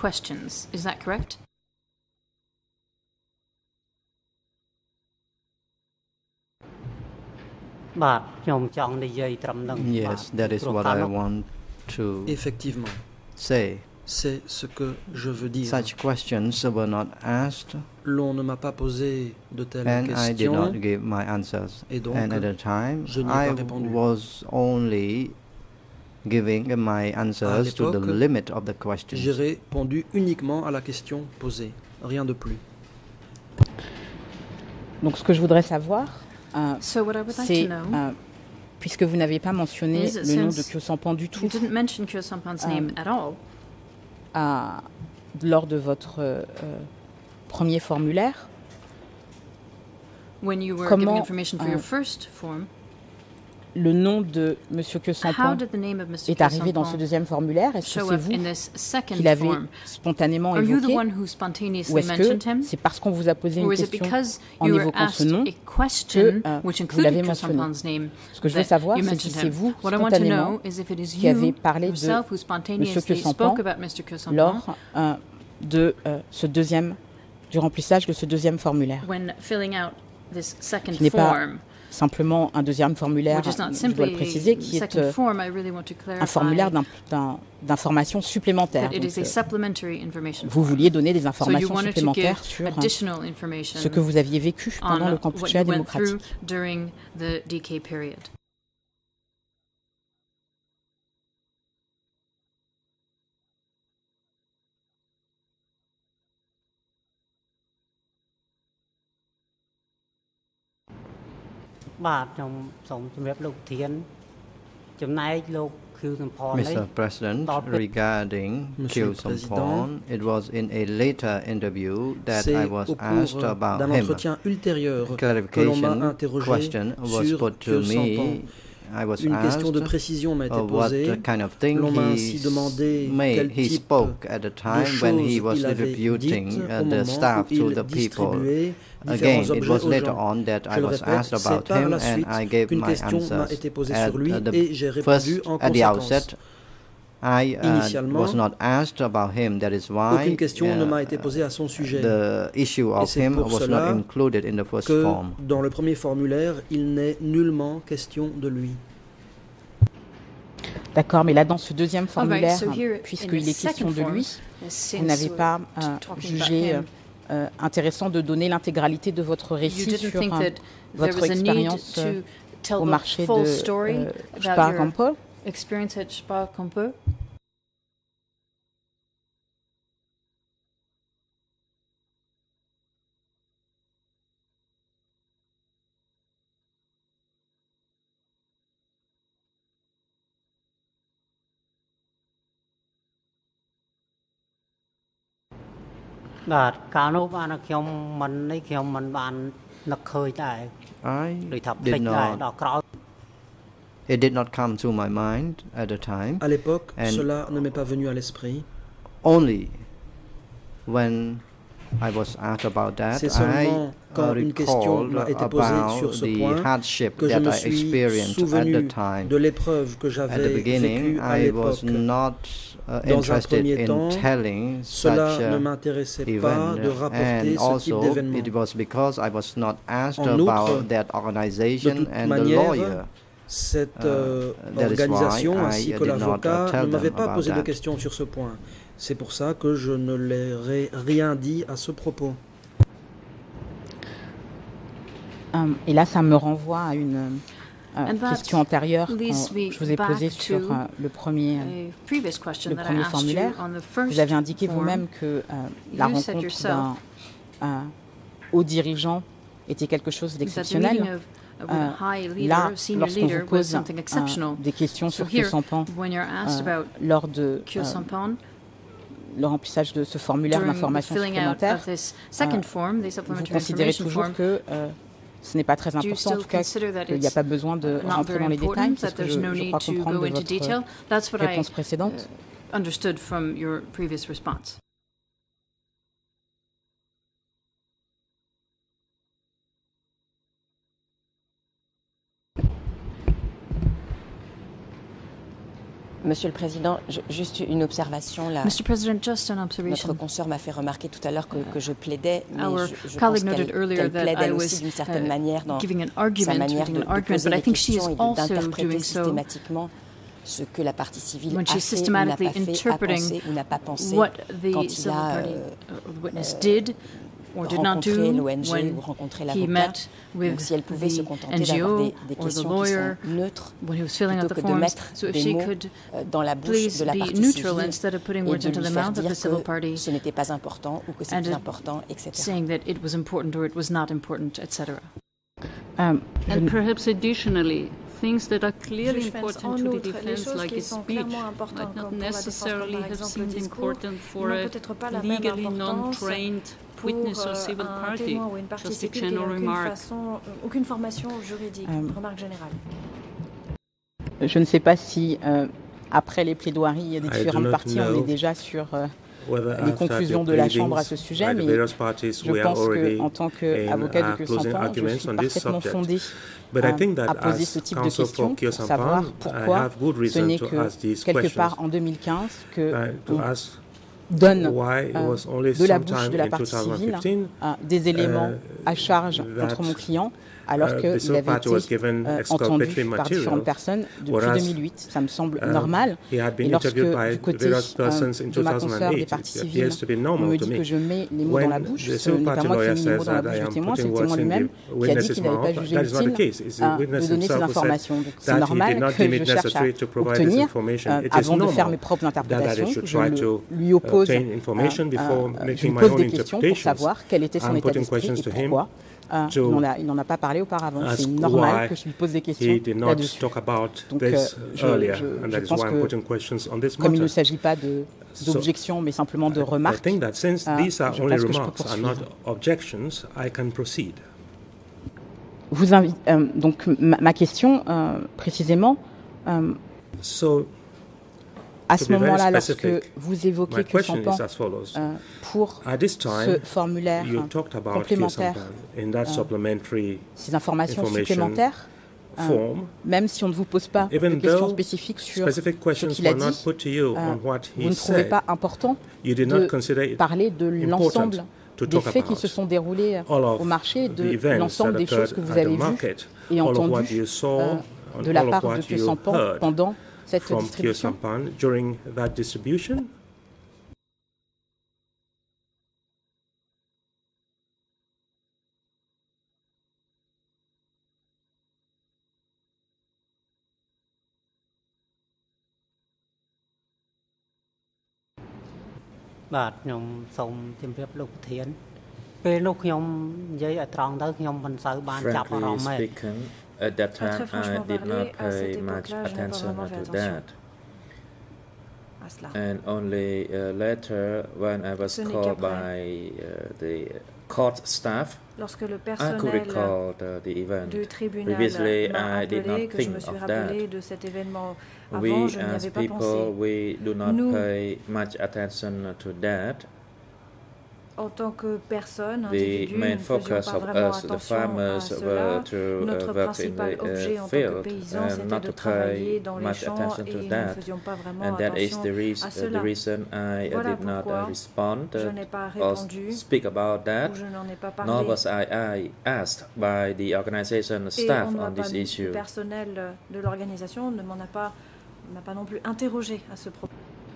Yes, that is what I want to say. C'est ce que je veux dire. Such questions were not asked. L'on ne m'a pas posé de telles questions. I did not give my answers. Et donc, and at the time, je n'y ai pas répondu. I was only giving my answers to the limit of the question. J'ai répondu uniquement à la question posée, rien de plus. Donc, ce que je voudrais savoir, c'est puisque vous n'avez pas mentionné le nom de Khieu Samphan du tout lors de votre premier formulaire, le nom de M. Kesampan est arrivé dans ce deuxième formulaire? Est-ce que c'est vous qui l'avez spontanément évoqué? Ou est-ce que c'est parce qu'on vous a posé une question en évoquant ce nom que vous l'avez mentionné? Ce que je veux savoir, c'est si c'est vous, spontanément, qui avez parlé de M. Kesampan lors du remplissage de ce deuxième formulaire. Qui n'est pas simplement un deuxième formulaire, je dois le préciser, qui est un formulaire d'informations supplémentaires. Donc, vous vouliez donner des informations supplémentaires sur ce que vous aviez vécu pendant le Kampuchea démocratique. Mr. President, regarding Khieu Samphan, it was in a later interview that I was asked about him. Clarification question was put to me. I was asked what kind of thing he spoke at the time when he was distributing the staff to the people. Again, it was later on that I was asked about him and I gave my answers. At the outset, I was not asked about him. That is why the issue of him was not included in the first form. Dans le premier formulaire, il n'est nullement question de lui. D'accord, mais là, dans ce deuxième formulaire, puisqu'il est question de lui, vous n'avez pas jugé intéressant de donner l'intégralité de votre récit sur votre expérience au marché de Sparkampo? I did not. It did not come to my mind at the time. À l'époque, cela ne m'est pas venu à l'esprit. Only when I was asked about that, I recalled about the hardship that I experienced at the time. De l'épreuve que j'avais at the beginning, I was not interested in telling such event, and also it was because I was not asked about that organization and the lawyer. Cette organisation ainsi que l'avocat ne m'avaient pas posé de questions sur ce point. C'est pour ça que je ne leur ai rien dit à ce propos. Et là, ça me renvoie à une question antérieure que je vous ai posée sur le premier formulaire. Vous avez indiqué vous-même que la rencontre d'un haut dirigeant était quelque chose d'exceptionnel. Là, lorsqu'on vous pose des questions sur Khieu Samphan lors de le remplissage de ce formulaire d'information supplémentaire, vous considérez toujours que ce n'est pas très important, en tout cas qu'il n'y a pas besoin de rentrer dans les détails, c'est ce que je crois comprendre de votre réponse précédente. Monsieur le Président, juste une observation là. Notre consoeur m'a fait remarquer tout à l'heure que je plaidais, mais je pense qu'elle plaide elle aussi d'une certaine manière dans sa manière de poser des questions et d'interpréter systématiquement ce que la partie civile a fait ou n'a pas fait, a pensé ou n'a pas pensé quand il a rencontrer l'ONG ou rencontrer l'avocat. Donc si elle pouvait se contenter d'avoir des questions qui sont neutres plutôt que de mettre des mots dans la bouche de la partie civile et de lui faire dire que ce n'était pas important ou que c'était important, etc. And perhaps additionally, things that are clearly important to the defense, like a speech, might not necessarily have seemed important for a legally non-trained witness or civil party. Just a general remark. Aucune formation juridique, remarque générale. Je ne sais pas si, après les plaidoiries des différentes parties, on est déjà sur les conclusions de la Chambre à ce sujet, mais je pense qu'en tant qu'avocat du consentement, je suis parfaitement fondée à poser ce type de questions pour savoir pourquoi ce n'est que quelque part en 2015 qu'on donne de la bouche de la partie civile des éléments à charge contre mon client, alors qu'il avait été entendu par différentes personnes depuis 2008. Ça me semble normal. Et lorsque, du côté de ma consoeur des parties civiles, on me dit que je mets les mots dans la bouche, ce n'est pas moi qui ai mis les mots dans la bouche du témoin, c'est le témoin lui-même qui a dit qu'il n'avait pas jugé utile de donner ces informations. Donc c'est normal que je cherche à obtenir, avant de faire mes propres interprétations, je lui oppose, je lui pose des questions pour savoir quel était son état d'esprit et pourquoi. Il n'en a pas parlé auparavant. C'est normal que je lui pose des questions là-dessus. Donc, je pense que, comme il ne s'agit pas d'objections, mais simplement de remarques, je pense que je peux poursuivre. Vous invite, donc, ma question, précisément, à ce moment-là, lorsque vous évoquez que s'entend pour ce formulaire complémentaire, ces informations supplémentaires, même si on ne vous pose pas de questions spécifiques sur ce qu'il a dit, vous ne trouvez pas important de parler de l'ensemble des faits qui se sont déroulés au marché, de l'ensemble des choses que vous avez vues et entendues de la part de que s'entend pendant cette distribution. At that time, I did not pay much attention to that. And only later, when I was called by the court staff, I could recall the event. Previously, I did not think of that. We, as people, we do not pay much attention to that. En tant que personne, the main focus of us, the farmers, were to work in the field and not to pay much attention to that. And that is the reason I did not respond or speak about that, nor was I asked by the organization staff on this issue. Le personnel de l'organisation ne m'a pas non plus interrogé à ce propos.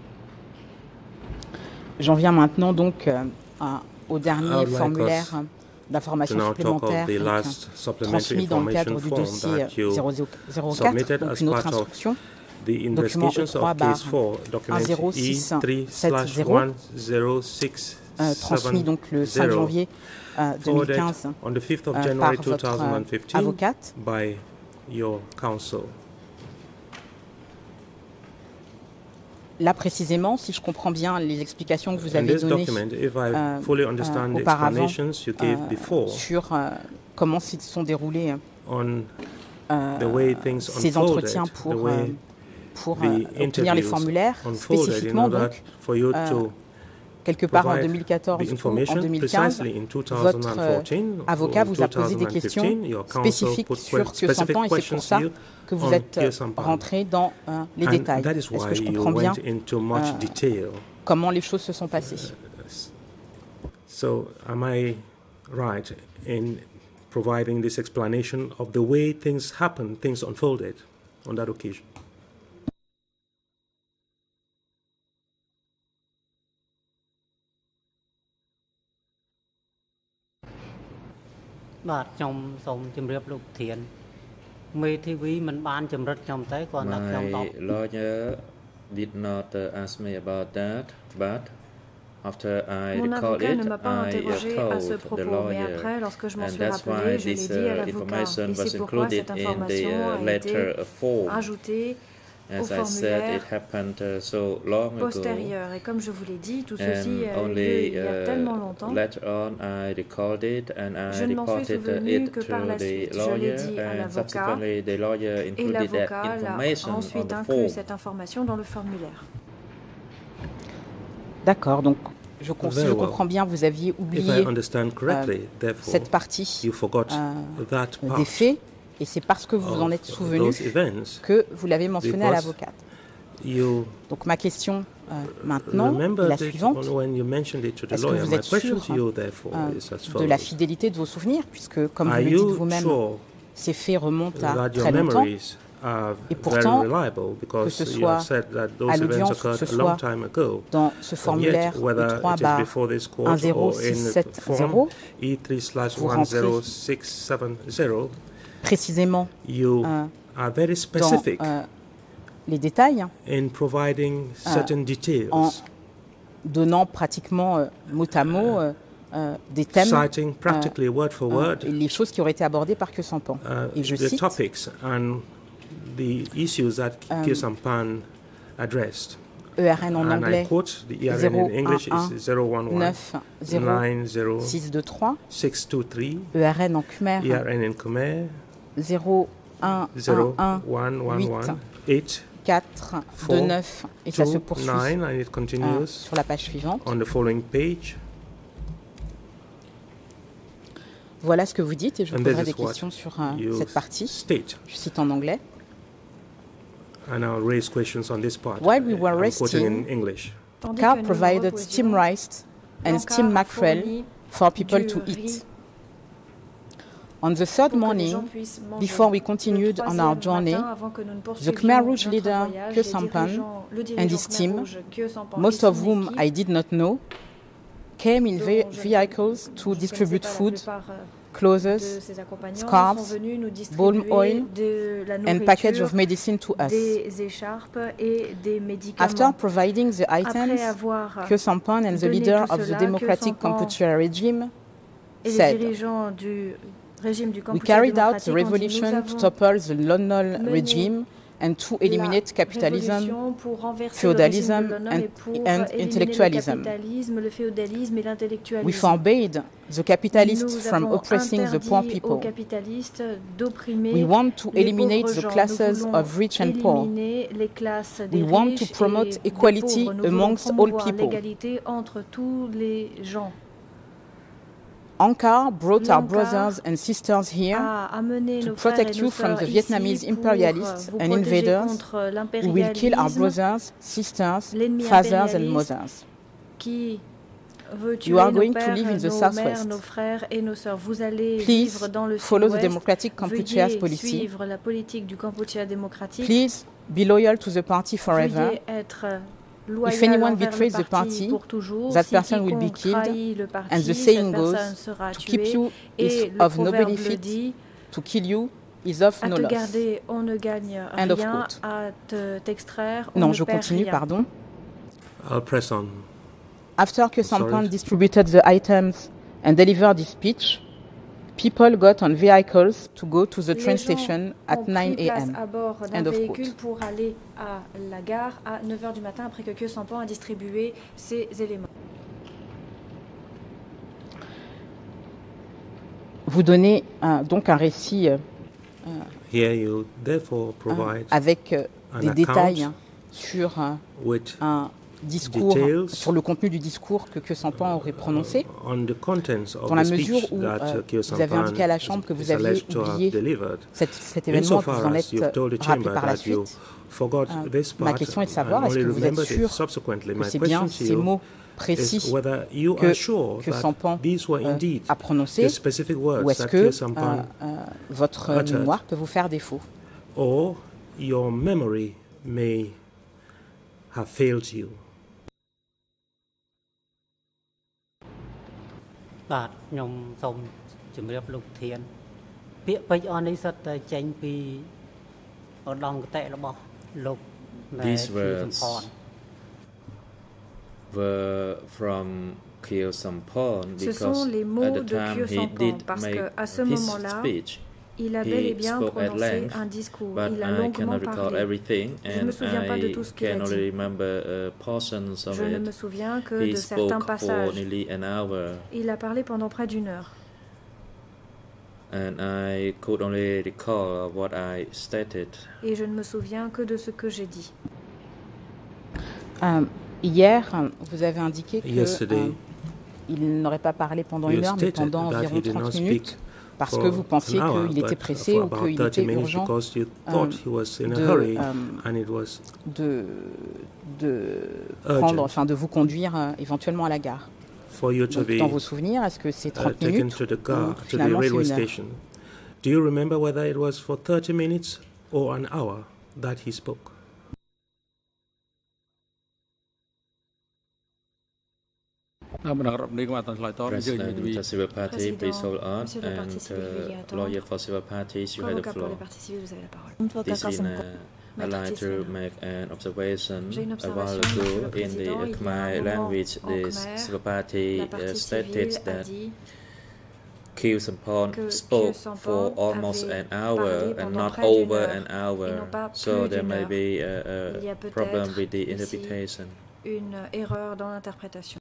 J'en viens maintenant donc au dernier formulaire d'information supplémentaire transmis dans le cadre du dossier 004, donc une autre instruction, document E3/10670, transmis donc le 5 janvier 2015 par votre avocate. Là, précisément, si je comprends bien les explications que vous avez données auparavant sur comment se sont déroulés ces entretiens pour obtenir les formulaires, spécifiquement donc, quelque part en 2014 ou en 2015, votre avocat vous a posé des questions spécifiques sur que s'entend et c'est pour ça que vous êtes rentré dans les détails. Est-ce que je comprends bien comment les choses se sont passées? So, am I right in providing this explanation of the way things happened, things unfolded on that occasion? My lawyer did not ask me about that, but after I recalled it, I told the lawyer, and that's why this information was included in the letter form. As I said, it happened so long postérieur. Et comme je vous l'ai dit, tout ceci a eu lieu il y a tellement longtemps. Later on, I recorded and I je ne m'en suis souvenu que par la suite. Je l'ai dit à l'avocat et l'avocat a ensuite inclus cette information dans le formulaire. D'accord, donc si je comprends bien, vous aviez oublié cette partie des faits. Et c'est parce que vous vous en êtes souvenu que vous l'avez mentionné à l'avocate. Donc ma question maintenant est la suivante. Est-ce que vous êtes sûr de la fidélité de vos souvenirs, puisque, comme vous le dites vous-même, ces faits remontent à très longtemps, et pourtant, que ce soit à l'audience, que ce soit dans ce formulaire E3/1067, vous rentrez précisément dans les détails, en donnant pratiquement mot à mot des thèmes, les choses qui auraient été abordées par Kyo Sampan. Et je cite ERN en anglais 011906063, ERN en khmer 01118 et ça se poursuit sur la page suivante. Voilà ce que vous dites et je vous poserai des questions sur cette partie. Je cite en anglais. While we were resting, Carl provided steamed rice and steamed mackerel for people to eat. On the third morning, before we continued on our journey, the Khmer Rouge leader Kyo Sampan and his team, most of whom I did not know, came in vehicles to distribute food, clothes, scarves, palm oil, and package of medicine to us. After providing the items, Kyo Sampan and the leader of the Democratic Kampuchea regime said, "We carried out the revolution to topple the Lon Nol regime and to eliminate capitalism, feudalism, and intellectualism. We forbade the capitalists from oppressing the poor people. We want to eliminate the classes of rich and poor. We want to promote equality amongst all people. Ankar brought our brothers and sisters here to protect you from the Vietnamese imperialists and invaders who will kill our brothers, sisters, fathers and mothers. You are going to live in the southwest. Please follow the Democratic Kampuchea's policy. Please be loyal to the party forever. If anyone betrays the party, that person will be killed, and the saying goes, to keep you is of no benefit, to kill you is of no loss." End of quote. Non, je continue, pardon. I'll press on. After Kyo Sampan distributed the items and delivered his speech, people got on vehicles to go to the train station at 9 a.m. End of quote. Pour aller à la gare à 9h du matin après que Kyo Sampan a distribué ces éléments. Vous donnez donc un récit avec des détails sur un discours, sur le contenu du discours que Kyo Sampan aurait prononcé, dans la mesure où vous avez indiqué à la Chambre que vous aviez oublié cet événement, que vous en êtes rappelé par la suite. Ma question est de savoir, est-ce que vous êtes sûr que c'est bien ces mots précis que Sampan a prononcé, ou est-ce que votre mémoire peut vous faire défaut? Or your memory may have failed you. បាទខ្ញុំសូមជម្រាបលោកធានពាក្យពេចន៍អស់នេះសិតតែចេញពីឧត្តមគតិរបស់លោកណែ These words were from Kyo Sampan because at the time he did make his speech. Il a bel et bien prononcé un discours. Il a longuement parlé. Je ne me souviens pas de tout ce qu'il a dit. Je ne me souviens que de certains passages. Il a parlé pendant près d'1 heure. Et je ne me souviens que de ce que j'ai dit. Hier, vous avez indiqué qu'il n'aurait pas parlé pendant 1 heure, mais pendant environ 30 minutes, parce que vous pensiez qu'il était pressé ou qu'il était urgent de vous conduire éventuellement à la gare. Donc, dans vos souvenirs, est-ce que c'est 30 minutes ou finalement c'est 1 heure? Do you remember whether it was for 30 minutes or an hour that he spoke? President of Civil Party, please hold on, and lawyer for Civil Parties, you have the floor. I'd like to make an observation. A while ago, in the Khmer language, the Civil Party stated that Khieu Samphan spoke for almost an hour and not over an hour, so there may be a problem with the interpretation. Une erreur dans l'interprétation.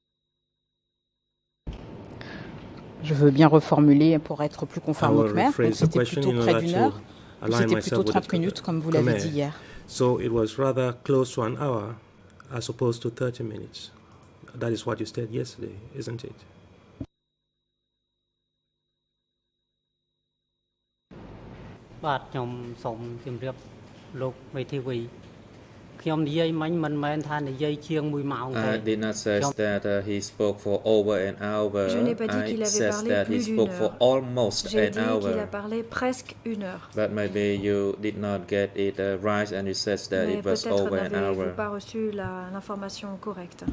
Je veux bien reformuler pour être plus conforme au Khmer. Donc c'était plutôt près d'1 heure, ou c'était plutôt 30 minutes, comme vous l'avez dit hier. So it was rather close to an hour as opposed to 30 minutes. That is what you said yesterday, isn't it? I did not say that he spoke for over an hour. Je n'ai pas dit qu'il avait parlé plus d'1 heure. J'ai dit qu'il a parlé presque 1 heure. But maybe you did not get it right and you said that it was over an hour. Mais peut-être n'avez-vous pas reçu l'information correcte.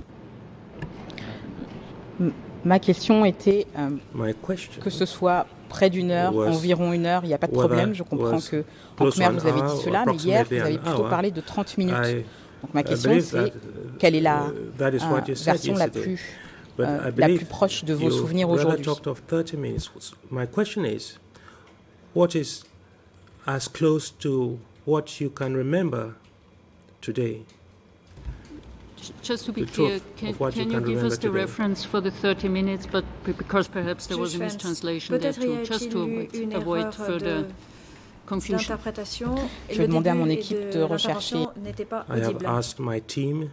Ma question était que ce soit près d'1 heure, environ 1 heure, il n'y a pas de problème. Je comprends que en Khmer vous avez dit cela, mais hier vous avez plutôt parlé de 30 minutes. Donc ma question c'est quelle est la version la plus proche de vos souvenirs aujourd'hui? My question is, what is as close to what you can remember today? Just to be clear, can you give us the reference for the 30 minutes, but because perhaps there was a mistranslation there too, just to avoid further confusion. Je vais demander à mon équipe de rechercher. I have asked my team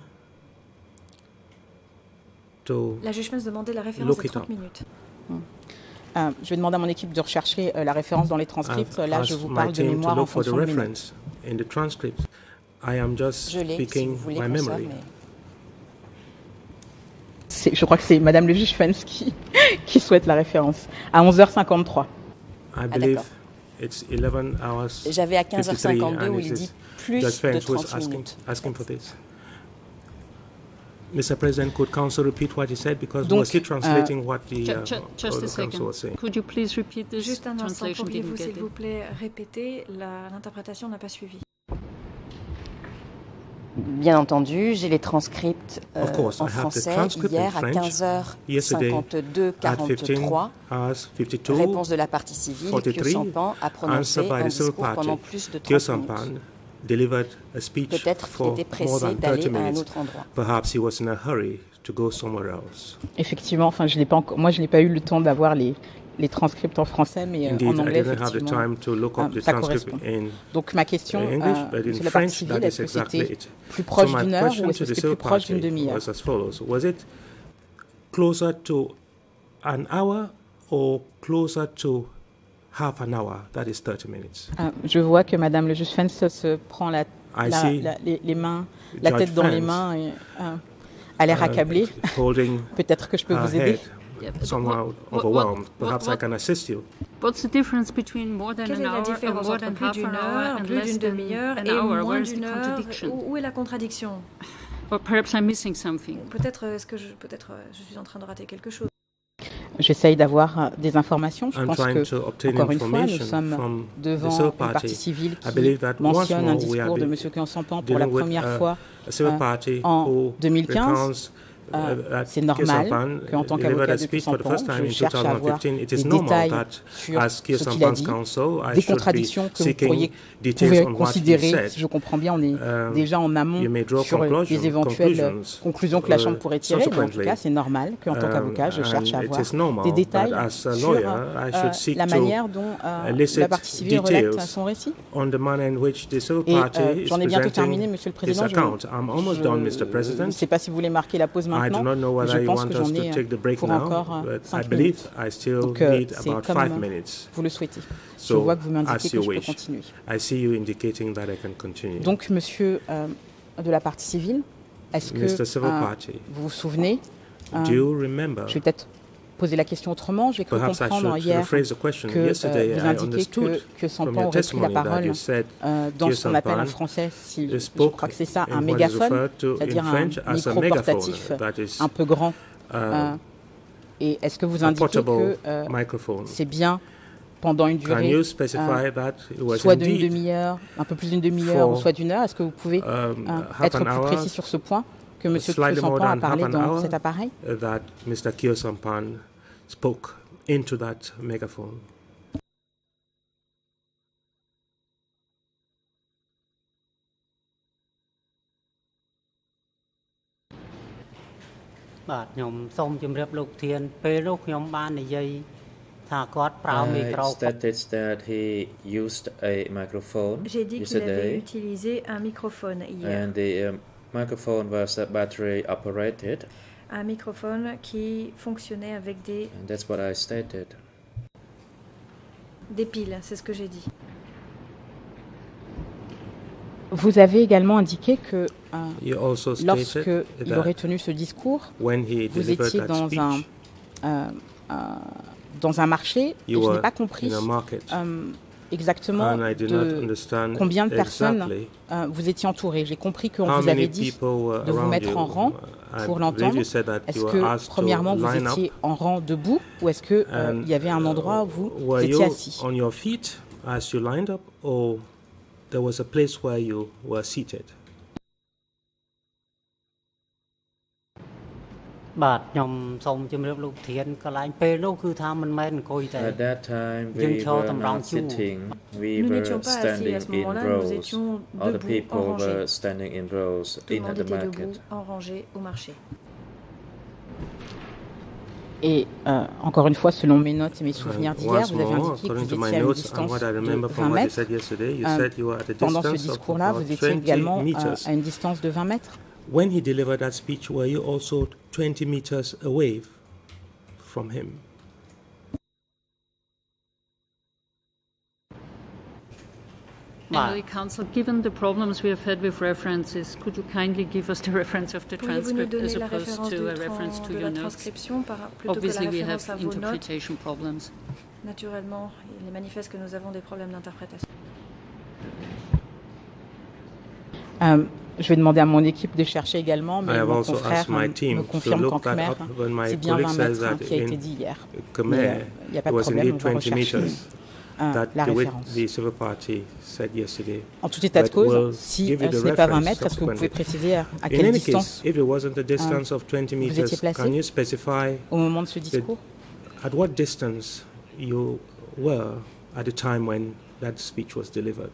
to la juge demandait la référence de 30 minutes. Je vais demander à mon équipe de rechercher la référence dans les transcripts. Là, je vous parle de mémoire en fonction de minutes. I am just speaking my memory. Je crois que c'est Madame le juge Fens qui souhaite la référence. À 11h53. I believe it's 11 hours. J'avais à 15h52 où il dit plus de 30 minutes. Asking for this. Mr. President, could counsel repeat what he said because was he translating what the just a second. Was saying? Could you please repeat this Juste un instant, translation? pourriez-vous s'il vous plaît répéter? L'interprétation n'a pas suivi. Bien entendu, j'ai les transcripts en français hier à 15h52, 43. Réponse de la partie civile, Khieu Samphan a prononcé un discours pendant plus de 30 minutes. Peut-être qu'il était pressé d'aller à un autre endroit. Effectivement, enfin, moi je n'ai pas eu le temps d'avoir les transcripts en français, mais en anglais, effectivement, ça correspond. Donc ma question sur la partie civile, est-ce que c'était plus proche d'1 heure ou est-ce que c'était plus proche d'une demi-heure? Was it closer to an hour or closer to half an hour? That is 30 minutes. Je vois que Madame le juge Fens se prend les mains, la tête dans les mains et a l'air accablée. Peut-être que je peux vous aider. Somehow overwhelmed. Perhaps I can assist you. What's the difference between more than an hour and more than half an hour and less than an hour? Where is the contradiction? Où est la contradiction? Or perhaps I'm missing something. Peut-être je suis en train de rater quelque chose. J'essaye d'avoir des informations. Je pense que, encore une fois, nous sommes devant une partie civile qui mentionne un discours de M. Khieu Samphan pour la première fois en 2015. c'est normal qu'en tant qu'avocat depuis 100 ans, je cherche à avoir des détails sur ce qu'il a dit, des contradictions que vous pouvez considérer, si je comprends bien, on est déjà en amont sur les éventuelles conclusions que la Chambre pourrait tirer, mais en tout cas, c'est normal qu'en tant qu'avocat, je cherche à avoir des détails sur la manière dont la partie civile relate son récit. Et j'en ai bientôt terminé, Monsieur le Président. Je ne sais pas si vous voulez marquer la pause maintenant, mais je pense que j'en ai pour encore 5 minutes. Donc c'est comme vous le souhaitez. Je vois que vous m'indiquez que je peux continuer. Donc, monsieur de la partie civile, est-ce que vous vous souvenez, je vais peut-être poser la question autrement, j'ai cru comprendre hier que vous indiquiez que Sampan aurait pris la parole dans ce qu'on appelle en français, je crois que c'est ça, un mégaphone, c'est-à-dire un micro portatif un peu grand. Et est-ce que vous indiquez que c'est bien pendant une durée soit d'une demi-heure, un peu plus d'une demi-heure ou soit d'une heure? Est-ce que vous pouvez être plus précis sur ce point que M. Sampan a parlé dans cet appareil? Mr. Kyo Sampan spoke into that megaphone. Stated that he used a microphone. J'ai dit qu'il avait utilisé un microphone hier. And the microphone was battery operated. Un microphone qui fonctionnait avec des... And that's what I stated. Des piles, c'est ce que j'ai dit. Vous avez également indiqué que lorsque il aurait tenu ce discours, vous étiez dans un marché et je n'ai pas compris exactement de combien de personnes vous étiez entouré. J'ai compris qu'on vous avait dit de vous mettre en rang pour l'entendre. Est-ce que, premièrement, vous étiez en rang debout ou est-ce qu'il y avait un endroit où vous étiez assis? On your feet as you lined up, or there was a place where you were seated? At that time, we were not sitting, we were standing in rows. Other people were standing in rows in the market. Et encore une fois, selon mes notes et mes souvenirs d'hier, vous avez indiqué que vous étiez à une distance de 20 mètres. Pendant ce discours-là, vous étiez également à une distance de 20 mètres. When he delivered that speech, were you also 20 meters away from him? Honorary Counsel, given the problems we have had with references, could you kindly give us the reference of the transcript as opposed to a reference to your notes? Obviously, we have interpretation problems. Naturellement, il est manifeste que nous avons des problèmes d'interprétation. Je vais demander à mon équipe de chercher également, mais mon confrère me confirme qu'en Khmer, c'est bien 20 mètres qui a été dit hier. Mais il n'y a pas de problème, on va rechercher la référence. En tout état de cause, si ce n'est pas 20 mètres, est-ce que vous pouvez préciser à quelle distance vous étiez placé au moment de ce discours? At what distance you were at the time when that speech was delivered?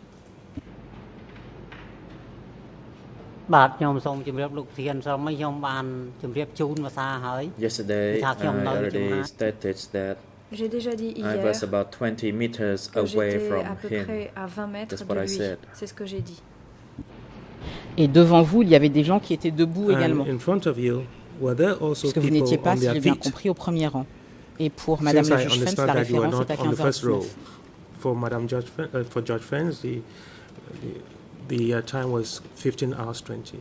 Yesterday, I already stated that J'ai déjà dit hier I was about 20 meters away from à peu près à 20 mètres de lui. C'est ce que j'ai dit. Et devant vous, il y avait des gens qui étaient debout également. Parce que vous n'étiez pas, si j'ai bien compris, au premier rang. Et pour Madame la juge Fens, la référence est à 15h19. For Judge Fens, the time was 15:20.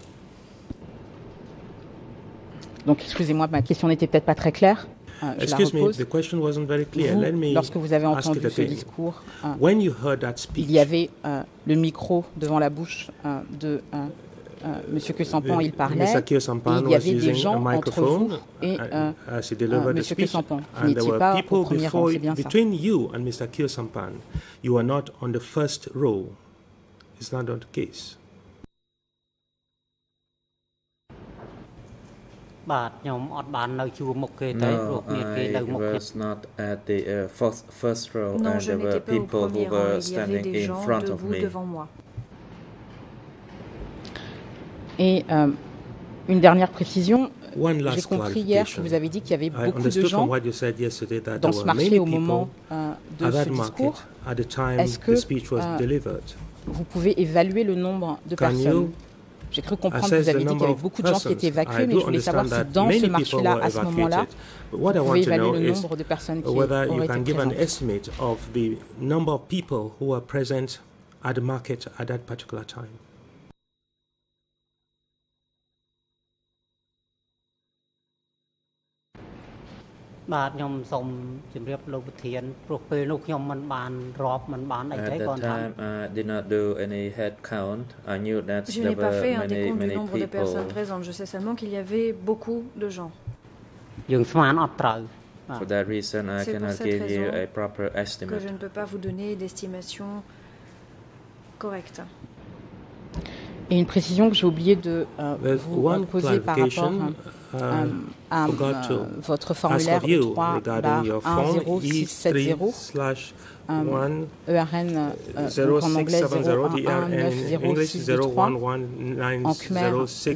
Donc, excusez-moi, ma question n'était peut-être pas très claire. Excuse me, the question wasn't very clear. Let me lorsque vous avez entendu ce discours, il y avait le micro devant la bouche de Monsieur Kyo Sampan, il parlait, et il y avait des gens entre vous et Monsieur Kyo Sampan. Vous n'étiez pas au premier rang, c'est bien ça. Between you and Mr. Kyo Sampan, you are not on the first row. It's not the case. No, I was not at the first row, and there were people who were standing in front of me. Et une dernière précision, j'ai compris hier que vous avez dit qu'il y avait beaucoup de gens dans ce marché au moment de ce discours. Est-ce que vous pouvez évaluer le nombre de personnes? J'ai cru comprendre que vous avez dit qu'il y avait beaucoup de gens qui étaient évacués, mais je voulais savoir si dans ce marché-là, à ce moment-là, vous pouvez évaluer le nombre de personnes qui auraient été présentes. At the time, I did not do any head count. I knew that there were many nombre de personnes présentes. Je sais seulement qu'il y avait beaucoup de gens. For that reason, I cannot give you a proper estimate. Que je ne peux pas vous donner d'estimation correcte. Et une précision que j'ai oublié de vous poser par rapport à votre formulaire 3/1067 ERN en anglais 01190623 en khmer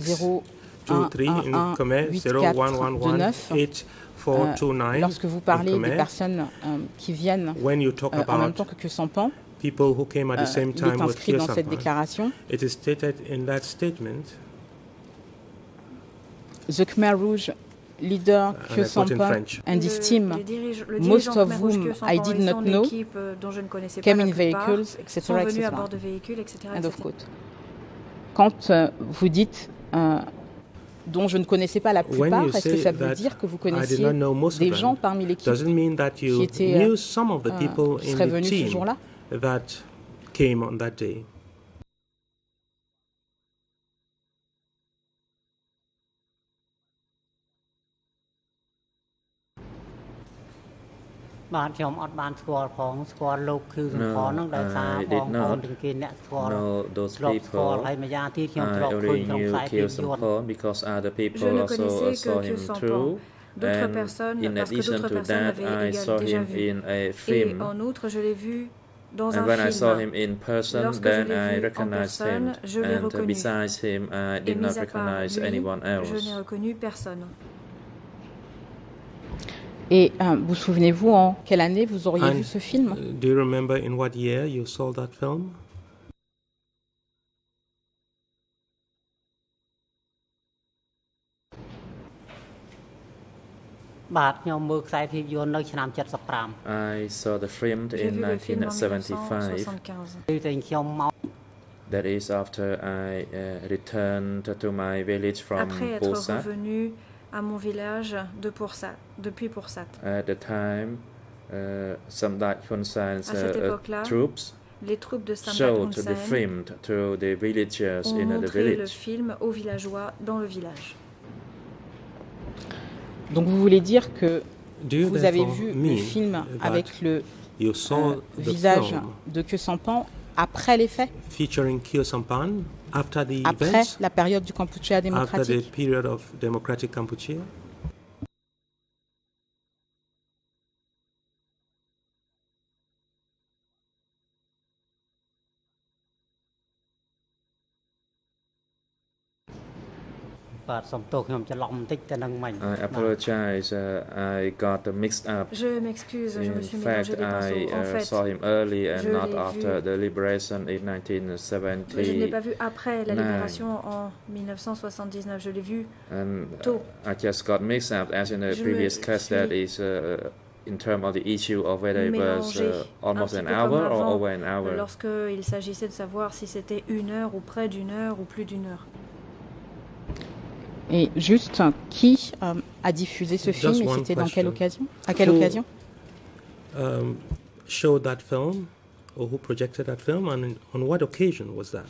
01118429. Lorsque vous parlez des personnes qui viennent en même temps que Sampan, people who came at the same time with inscrit dans cette déclaration. It is stated in that statement. The Khmer Rouge leader Kyo Sampan and his team, most of whom I did not know, came in vehicles, etc. End of quote. Quand vous dites dont je ne connaissais pas la plupart, est-ce que ça veut dire que vous connaissiez des gens parmi l'équipe qui seraient venus ce jour-là? That came on that day. No, I did not know those people. I only knew Kyo Sampon because other people also saw him too. And in addition to that, I saw him in a film. And when I saw him in person, then I recognized him. And besides him, I did not recognize anyone else. Et vous souvenez-vous en quelle année vous auriez vu ce film? Do you remember in what year you saw that film? I saw the film in 1975. That is after I returned to my village from Pursat. À mon village de Pursat, depuis Pursat. At the time, some Dakhonsan troops les troupes de showed the film to the villagers in the village. Le film aux villageois dans le village. Donc vous voulez dire que vous avez vu le film avec le visage de Kyo Sampan après les faits? Featuring Kyo Sampan after the après events, la période du Kampuchea démocratique? After the period of democratic Kampuchea? I apologize. I got mixed up. Je m'excuse. Je me suis mélangé des pinceaux. En fait, saw him early and not after the liberation in 1979. Je ne l'ai pas vu après la libération en 1979. Je l'ai vu tôt. I just got mixed up, as in the previous case. That is in terms of the issue of whether it was almost an hour or over an hour. Lorsqu'il s'agissait de savoir si c'était 1 heure ou près d'1 heure ou plus d'1 heure. Et juste, qui a diffusé ce film et c'était dans quelle occasion? À quelle occasion? Showed that film, or who projected that film, and on what occasion was that?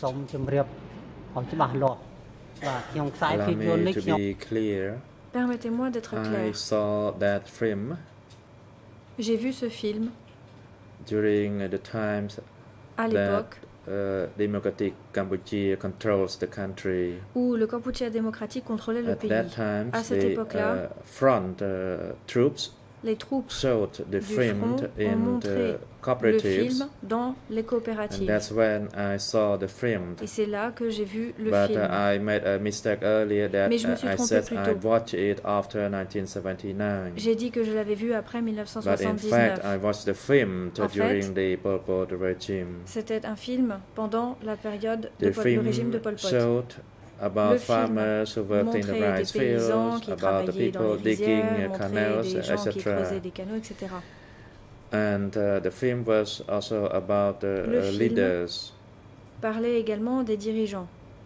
Allow me to be clear. Permettez-moi d'être clair. I saw that film. J'ai vu ce film during the times à l'époque Democratic Cambodia controls the country. Où le Kampuchea démocratique contrôlait le pays. Time, à cette époque-là, front troops les troupes showed the film ont montré le film dans les coopératives. And that's when I saw the film. Et c'est là que j'ai vu le But, film. I made a mistake earlier that Mais je me suis I trompé said plus I tôt. watched it after 1979. J'ai dit que je l'avais vu après But in 1979. fact, I watched the film En during fait, the Pol Pot regime. C'était un film pendant la période The du régime de Pol Pot. showed about Le film farmers who worked in the montrait rice des paysans fields, qui about the travaillaient dans people les digging rizières, montrait canals, des gens qui etc. creusaient des canaux, etc. And the film was also about the Le film leaders. parlait également des dirigeants.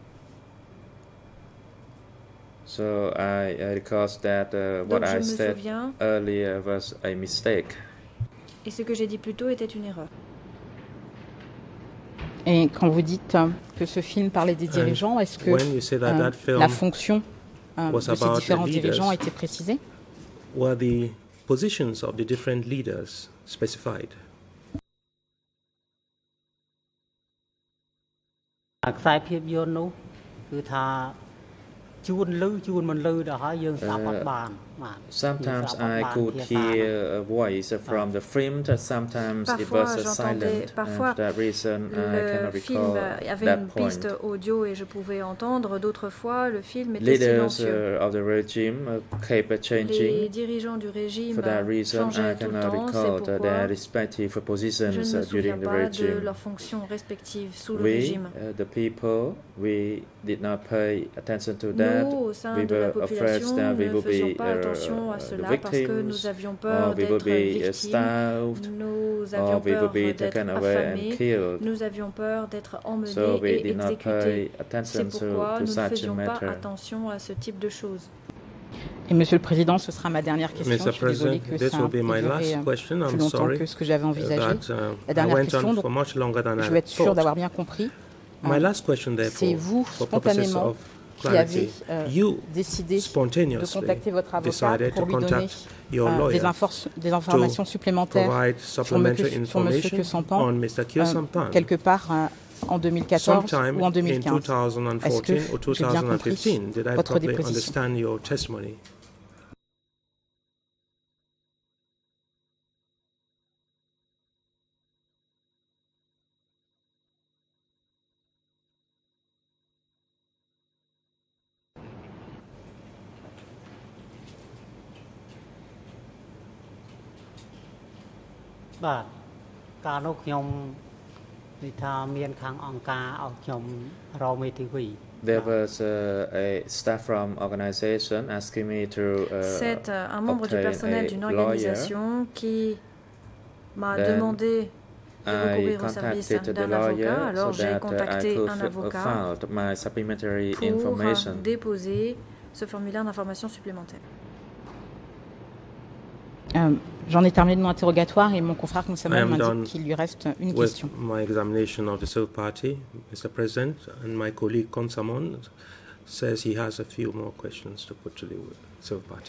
So I recall that what Donc je I me said souviens, earlier was a mistake. et ce que j'ai dit plus tôt était une erreur. Et quand vous dites que ce film parlait des dirigeants, est-ce que la fonction de ces différents dirigeants a été précisée? Were the positions of the different leaders specified? Sometimes I could hear a voice from the film, sometimes it was silent. And for that reason, I cannot recall avait that une point. piste audio et je pouvais entendre. D'autres fois, le film était Leaders silencieux. of the regime kept Les changing. dirigeants du régime For that reason, I changeaient tout le cannot temps. recall C'est pourquoi their respective je positions ne me souviens during the pas de regime. leurs fonctions respectives sous le We, régime. the people, we did not pay attention to that. Nous, au sein We de la were afraid population, that we ne would faisions be pas attention à the cela parce que nous victims, avions or peur we would d'être be victimes, starved, nous or avions we peur would be d'être taken away and affamés, killed. nous avions peur d'être emmenés So we et did not exécutés. pay C'est attention pourquoi to nous ne such a faisions pas matter. attention à ce type de choses. Et Monsieur le Président, ce sera ma dernière question. Mr. Je suis désolée President, que this ça will be my ait last duré question. plus I'm longtemps sorry que ce que j'avais envisagé. that La I dernière went question, on donc, for much longer than je I veux être sûre thought. d'avoir bien compris. My last question, therefore, C'est vous, for purposes spontanément, of qui avez clarity, you décidé de spontaneously contacter votre avocat decided pour to lui donner contact your lawyer des informations supplémentaires provide sur supplementary Monsieur information Kyo Sampan, on Mr. Kyo Sampan quelque part en 2014 sometime ou en in 2015. 2014 or Est-ce que j'ai bien compris 2015. Did I votre properly déposition? understand your testimony? There was a staff from organization asking me to C'est un membre du personnel d'une organisation qui m'a Then demandé de I recourir au service contacted the d'un lawyer avocat. Alors so j'ai that I contacté could un avocat find my supplementary pour information. déposer ce formulaire d'information supplémentaire. J'en ai terminé de mon interrogatoire et mon confrère I Moussamon am m'indique done qu'il lui reste une with question. my examination of the Civil Party, Mr. President, and my colleague Konsamon says he has a few more questions to put to the Civil Party.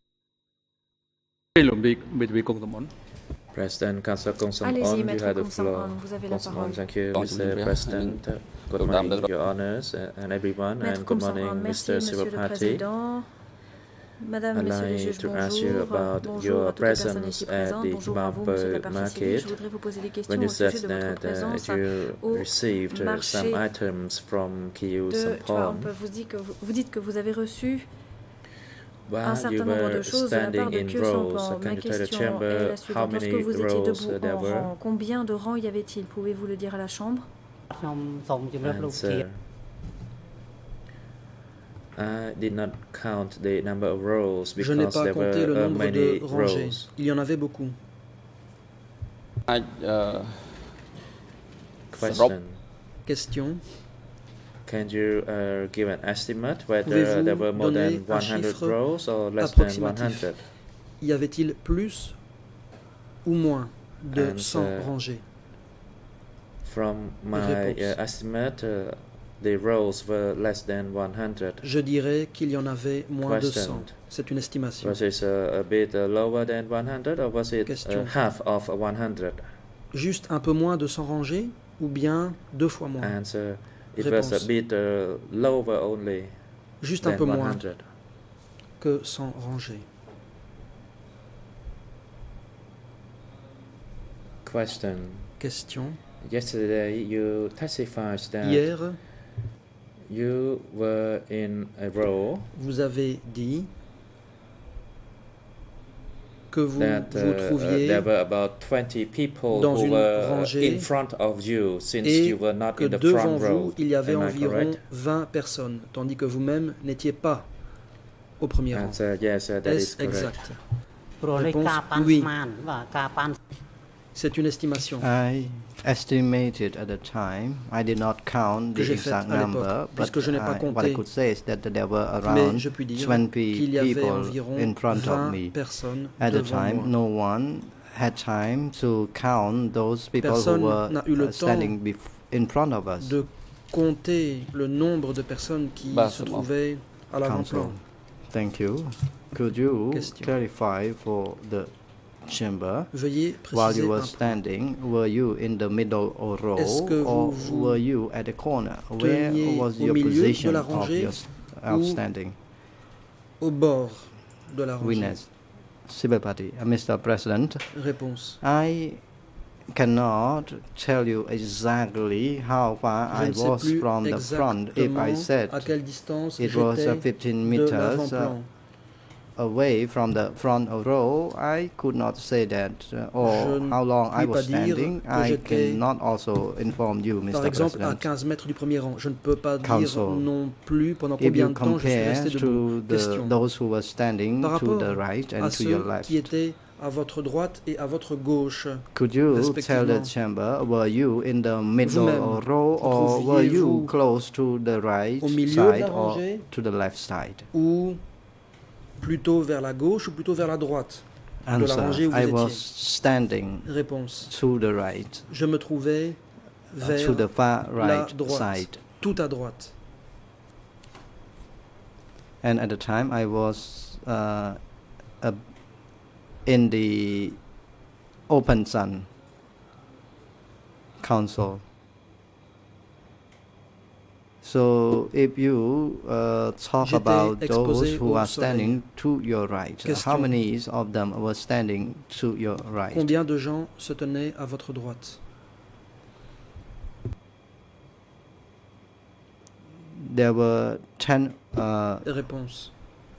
President Council Kongsamon, Allez-y, you Maître had the floor. Kongsamon, vous avez la parole. Thank you, Mr. President. Good morning, Your Honors and everyone, Maître and good Kongsamon, morning, merci, Mr. Civil Monsieur le Party. Président. Madame, I'd Messieurs les like juges, to ask you bonjour. about Bonjour your à toutes les personnes presence ici at présentes. the Bonjour à vous, Monsieur la Bumper partie civile. market. Je voudrais vous poser des questions When you au sujet said de votre that présence you au received some marché items from Kyu de Sampon, vous dites que vous avez reçu un while you certain nombre de were choses de la part standing de in Kyu rows, Sampon. can Ma you tell the question est chamber la how suivante. Lorsque many vous étiez rows debout there en were? rang, combien de rangs y avait-il? Pouvez-vous le dire à la Chambre? Answer. I did not count the number of rows Je n'ai because pas there compté le were nombre many de rangées. rows. Il y en avait beaucoup. Question. Can you give an estimate whether Pouvez-vous there were more donner than un 100 chiffre rows or less than approximatif? 100? Y avait-il plus ou moins de And, 100 rangées? From my Réponse. estimate, the rows were less than 100. Je dirais qu'il y en avait moins de 100. Question. C'est une estimation. Was it a bit lower than 100 or was it Question. half of 100? Juste un peu moins de 100 rangées ou bien 2 fois moins? And it was a bit lower only. Juste un peu moins que 100 rangées. Question. Yesterday you testified that Hier, you were in a row. Vous avez dit que vous vous trouviez there were about 20 people dans who une were rangée in front of you since et you were not que in the devant front row. vous, il y avait Am I environ correct? 20 personnes, tandis que vous-même n'étiez pas au premier rang. Yes, that is Est-ce correct. exact? Réponse, oui. C'est une estimation. I estimated at the time. I did not count the exact number, but what I could say is that there were around 20 people in front of me. At the time, no one had time to count those people who were standing in front of us. De compter le nombre de personnes qui se trouvaient à l'avant-plan. Thank you. Could you clarify for the chamber, while you were standing, were you in the middle row or were you at the corner? Where was your position of standing? Au bord de la rangée. Witness, Civil Party. Mr. President, Réponse. I cannot tell you exactly how far I was from the front. If I said it was 15 meters away from the front row, I could not say that, or how long I was standing. I cannot also inform you, Mr. Par exemple, à 15 mètres du premier rang. Je ne peux pas dire non plus pendant combien de temps je suis resté debout. Question. Those who were standing to the right and to your left. Qui étaient à votre droite et à votre gauche. Could you tell the chamber, were you in the middle row or were you close to the right side or to the left side? Ou plutôt vers la gauche ou plutôt vers la droite de la rangée où vous I étiez? was standing Réponse. To the right. Je me trouvais vers to the far right la droite, side. Tout à droite. And at the time I was in the open sun. Council. So if you talk about those who are standing to your right, how many of them were standing to your right? Combien de gens se tenaient à votre droite? There were 10 Réponse.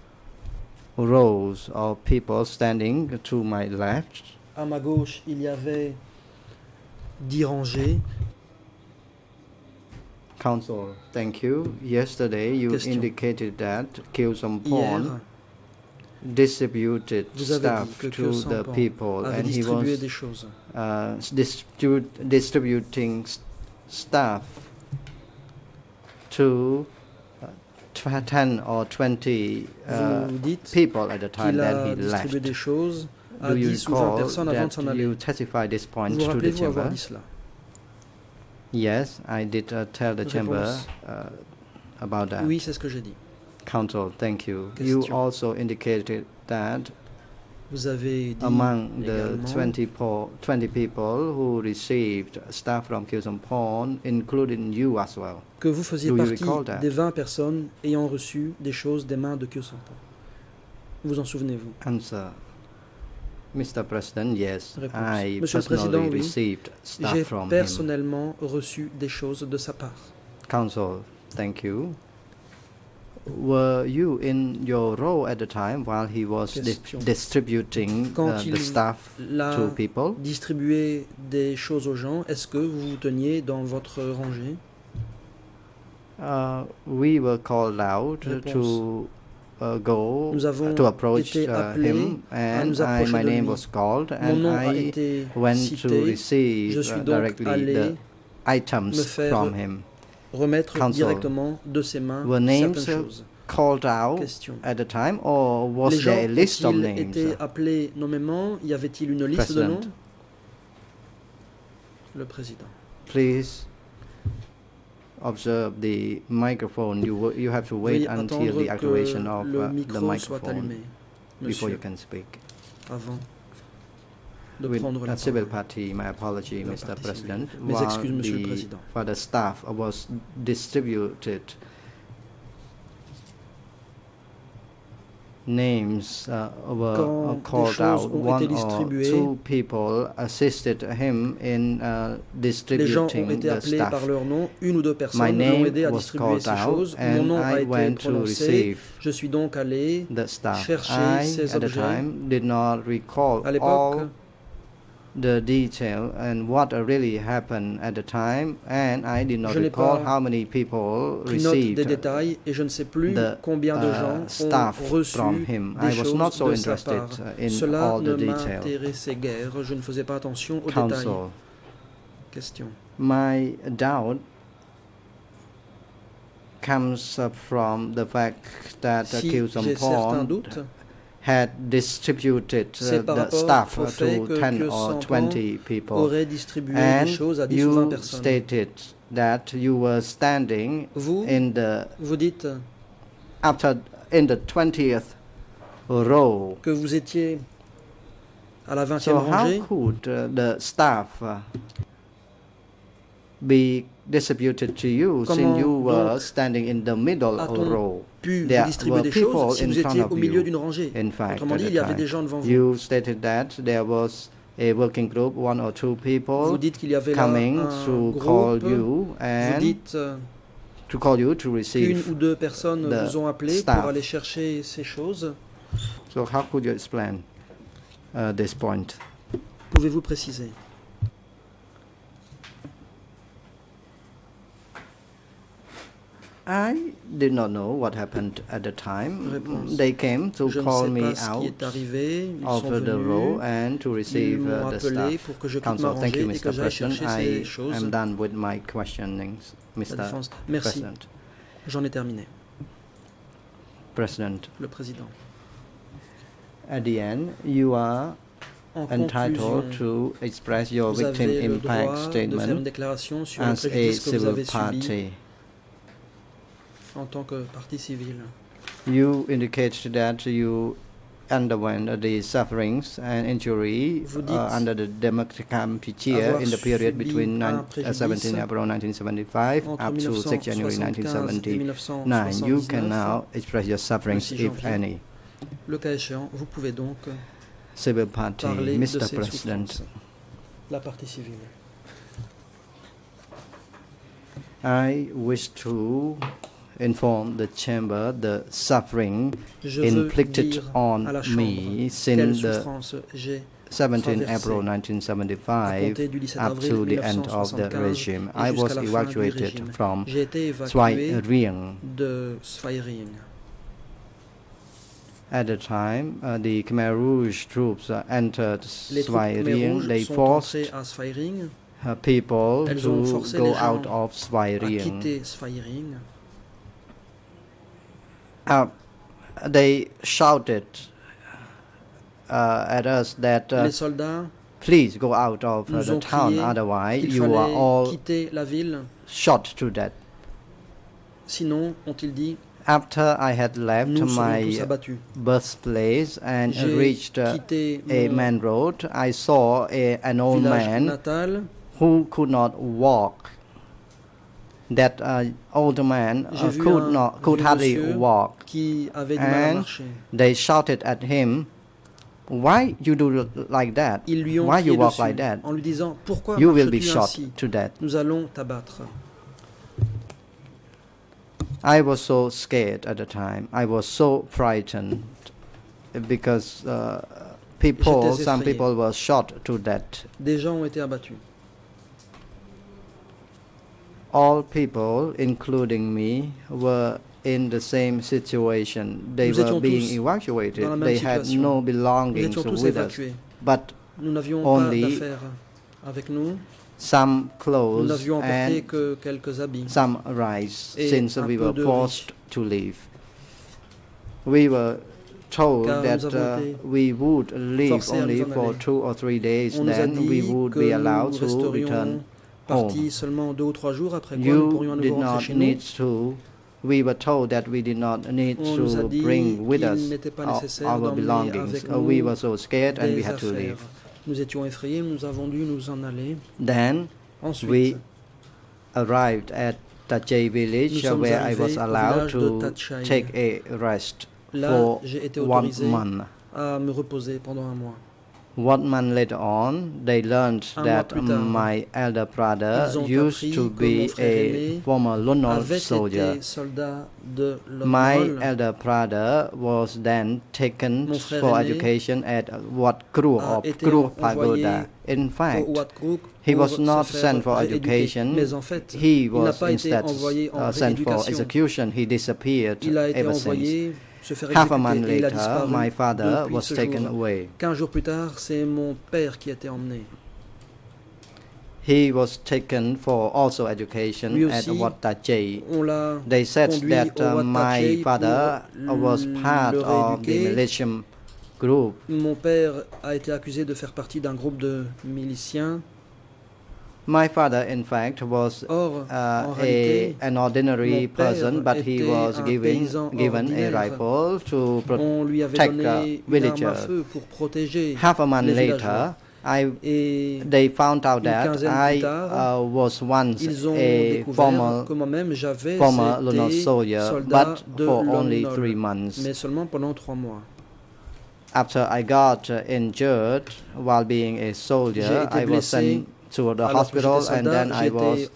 rows of people standing to my left. À ma gauche, il y avait 10 rangées. Council, thank you. Yesterday you indicated that Kyusam distributed stuff to the people and he was distributing stuff to 10 or 20 people at the time that he left. Do you recall that you testified this point to the chamber? Yes, I did tell the chamber about that. Oui, c'est ce que j'ai dit. Council, thank you. You also indicated that among the 20 people who received stuff from Kyusam, including you as well. Que vous faisiez partie des 20 personnes ayant reçu des choses des mains de Kyusam. Vous en souvenez-vous? Answer. Mr. President, yes, I Monsieur le Président, oui, received stuff j'ai from personnellement reçu des choses de sa part. Council, thank you. Were you in your row at the time while he was distributing the stuff to people? Distribuer des choses aux gens, est-ce que vous vous teniez dans votre rangée? We were called out to go to approach him, and my name was called, and I went to receive directly the items from him. Remettre directement de ses mains were names called out at the time, or was there a list of names? Été appelés nommément, y avait-il une liste de noms? Le président. Please observe the microphone. You have to wait until the activation of the microphone before you can speak. Avant de prendre la civil party, my apology, Mr. President. Mes excuses, Monsieur le Président. For the staff was distributed, names were called out. One or two people assisted him in distributing the stuff. Par leur nom, une ou deux personnes My name l'ont aidé à was distribuer ces called choses. out, Mon and nom a I été went to prononcé. receive Je suis donc allé the stuff. chercher ces At the objets. time, did not recall À l'époque, all the detail and what really happened at the time, and I did not recall how many people received des détails et je ne sais plus combien de gens stuff ont reçu from him. des I was not so choses de sa interested part. in Cela all ne the detail. m'intéressait guère. Je ne faisais pas attention aux Counsel. détails. Question. My doubt comes from the fact that Si Kieu j'ai certains Sampon doutes, had distributed the stuff to 10 or 20 people, aurait distribué and des choses à 10 ou 20 you personnes. stated that you were standing in the Vous dites in the 20th row. que vous étiez à la 20e So rangée. how could the staff be distributed to you since you were standing in the middle row? There were people in front of you. In fact, Autrement dit, il y avait des gens devant vous. you stated that there was a working group, one or two people Vous dites qu'il y avait là coming un to groupe. call you and Vous dites to call you to qu'une receive ou deux personnes the vous ont appelé staff. pour aller chercher ces choses. So how could you explain this point? Pouvez-vous préciser? I did not know what happened at the time. Réponse. They came to Je call ne sais me pas ce qui out est arrivé. Ils of sont the row venus. and to Ils receive m'ont the appelé stuff. pour que je quitte ma Counsel, thank you, rangée et que Mr. j'aille President. chercher I ces choses. am done with my questionings, La Mr. défense. Merci. President. J'en ai terminé. President, Le président. at the end, you are En entitled conclusion, to express your vous victim avez le impact droit de faire une statement déclaration sur le as a préjudice que vous civil avez subi party. en tant que partie civile. You indicated that you underwent the sufferings and injury under the Democratic Kampuchea in the period between 17 April 1975 up to 6 January 1979. You can now express your sufferings, if any. Le cas échéant, vous pouvez donc Civil Party, parler de Mr. ces President. souffrances. La partie civile. I wish to inform the chamber the suffering Je veux inflicted dire on à la chambre me quelle since the souffrance j'ai 17 traversée April à 1975 compter du 17 up avril to the end of the 1975 regime. et I jusqu'à was la fin du evacuated régime. from J'ai été évacué Svay Rieng. de Svay Rieng. At the time, the Khmer Rouge troops entered Les troupes Svay Khmer Rieng. Rouges They sont forced entrées à Svay Rieng. people Elles ont to forcé go les gens out of Svay à Rieng. quitter Svay Rieng. They shouted at us that Les soldats please go out of nous the ont town, crié otherwise qu'il you are fallait all quitter la ville. shot to death. Sinon, ont-ils dit, After I had left nous serons my tous abattus. birthplace and J'ai reached quitté a mon main road, I saw an old village man natal. who could not walk. That old man J'ai vu could un hardly vieux monsieur walk, qui avait du mal à and marcher. they shouted at him, "Why you do like that? Ils lui ont Why you crié walk dessus like that? en lui disant, pourquoi You will be marches-tu shot ainsi? to death." Nous allons t'abattre. I was so scared at the time. I was so frightened because some people were shot to death. Des gens ont été abattus. All people, including me, were in the same situation. They Nous were étions being tous evacuated. dans la même They had situation. no Nous belongings étions tous with us. évacués. But Nous n'avions pas only d'affaires avec nous. some Nous clothes n'avions emporté and que quelques habits. some rice, Et since un we peu were de forced to leave. We were told Car that nous avons été we would leave forcés à only nous en for aller. 2 or 3 days, On nous a then we dit would que be allowed nous to return resterions partis home. seulement 2 ou 3 jours, après quoi nous pourrions à You did nouveau rentrer not chez need nous. to. We were told that we did not need On nous a to dit bring with qu'il us n'était pas our nécessaire our d'emmener belongings. avec We nous were so scared and we des had to affaires. leave. Nous étions effrayés, nous avons dû nous en aller. Then Ensuite, we arrived at Tachay village where I was allowed to take a rest for 1 month. À me reposer pendant 1 mois. 1 month later on, they learned that my elder brother used to be a former Lunol soldier. My elder brother was then taken for education at Wat Kruk of Kruk Pagoda. In fact, he was not sent for education, he was instead sent for execution. He disappeared ever since. Half a month later, my father was taken away. 15 jours plus tard, c'est mon père qui a été emmené. He was taken for also education at Wat Tachay. They said that my father was part of the militia group. Mon père a été accusé de faire partie d'un groupe de miliciens. My father, in fact, was an ordinary person, but he was given a rifle to protect villagers. Half a month later, they found out that I was once a former Lunol soldier, but for only 3 months. After I got injured while being a soldier, I was sent to the hospital, and then I was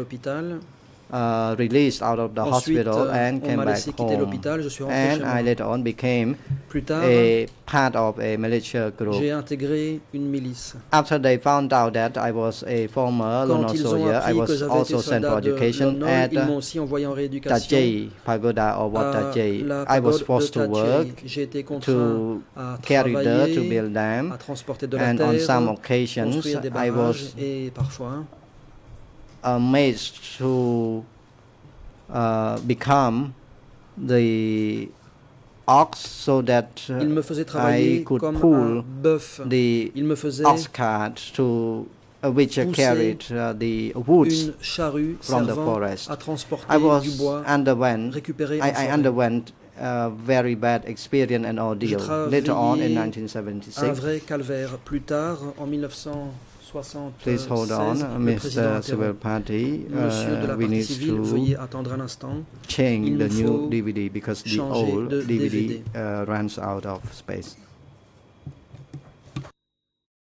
released out of the hospital and came back home. And I later on became a part of a militia group. After they found out that I was a former Lunol soldier, I was also sent for education at Tachay Pagoda or Wat Tachay. I was forced to work, to carry dirt, to build dam, and on some occasions I was made to become the ox so that I could pull the ox cart to which carried the woods from the forest. I underwent a very bad experience and ordeal. Later on in 1976. Please hold on, Mr. Civil Party. We need to change the new DVD because the old DVD runs out of space.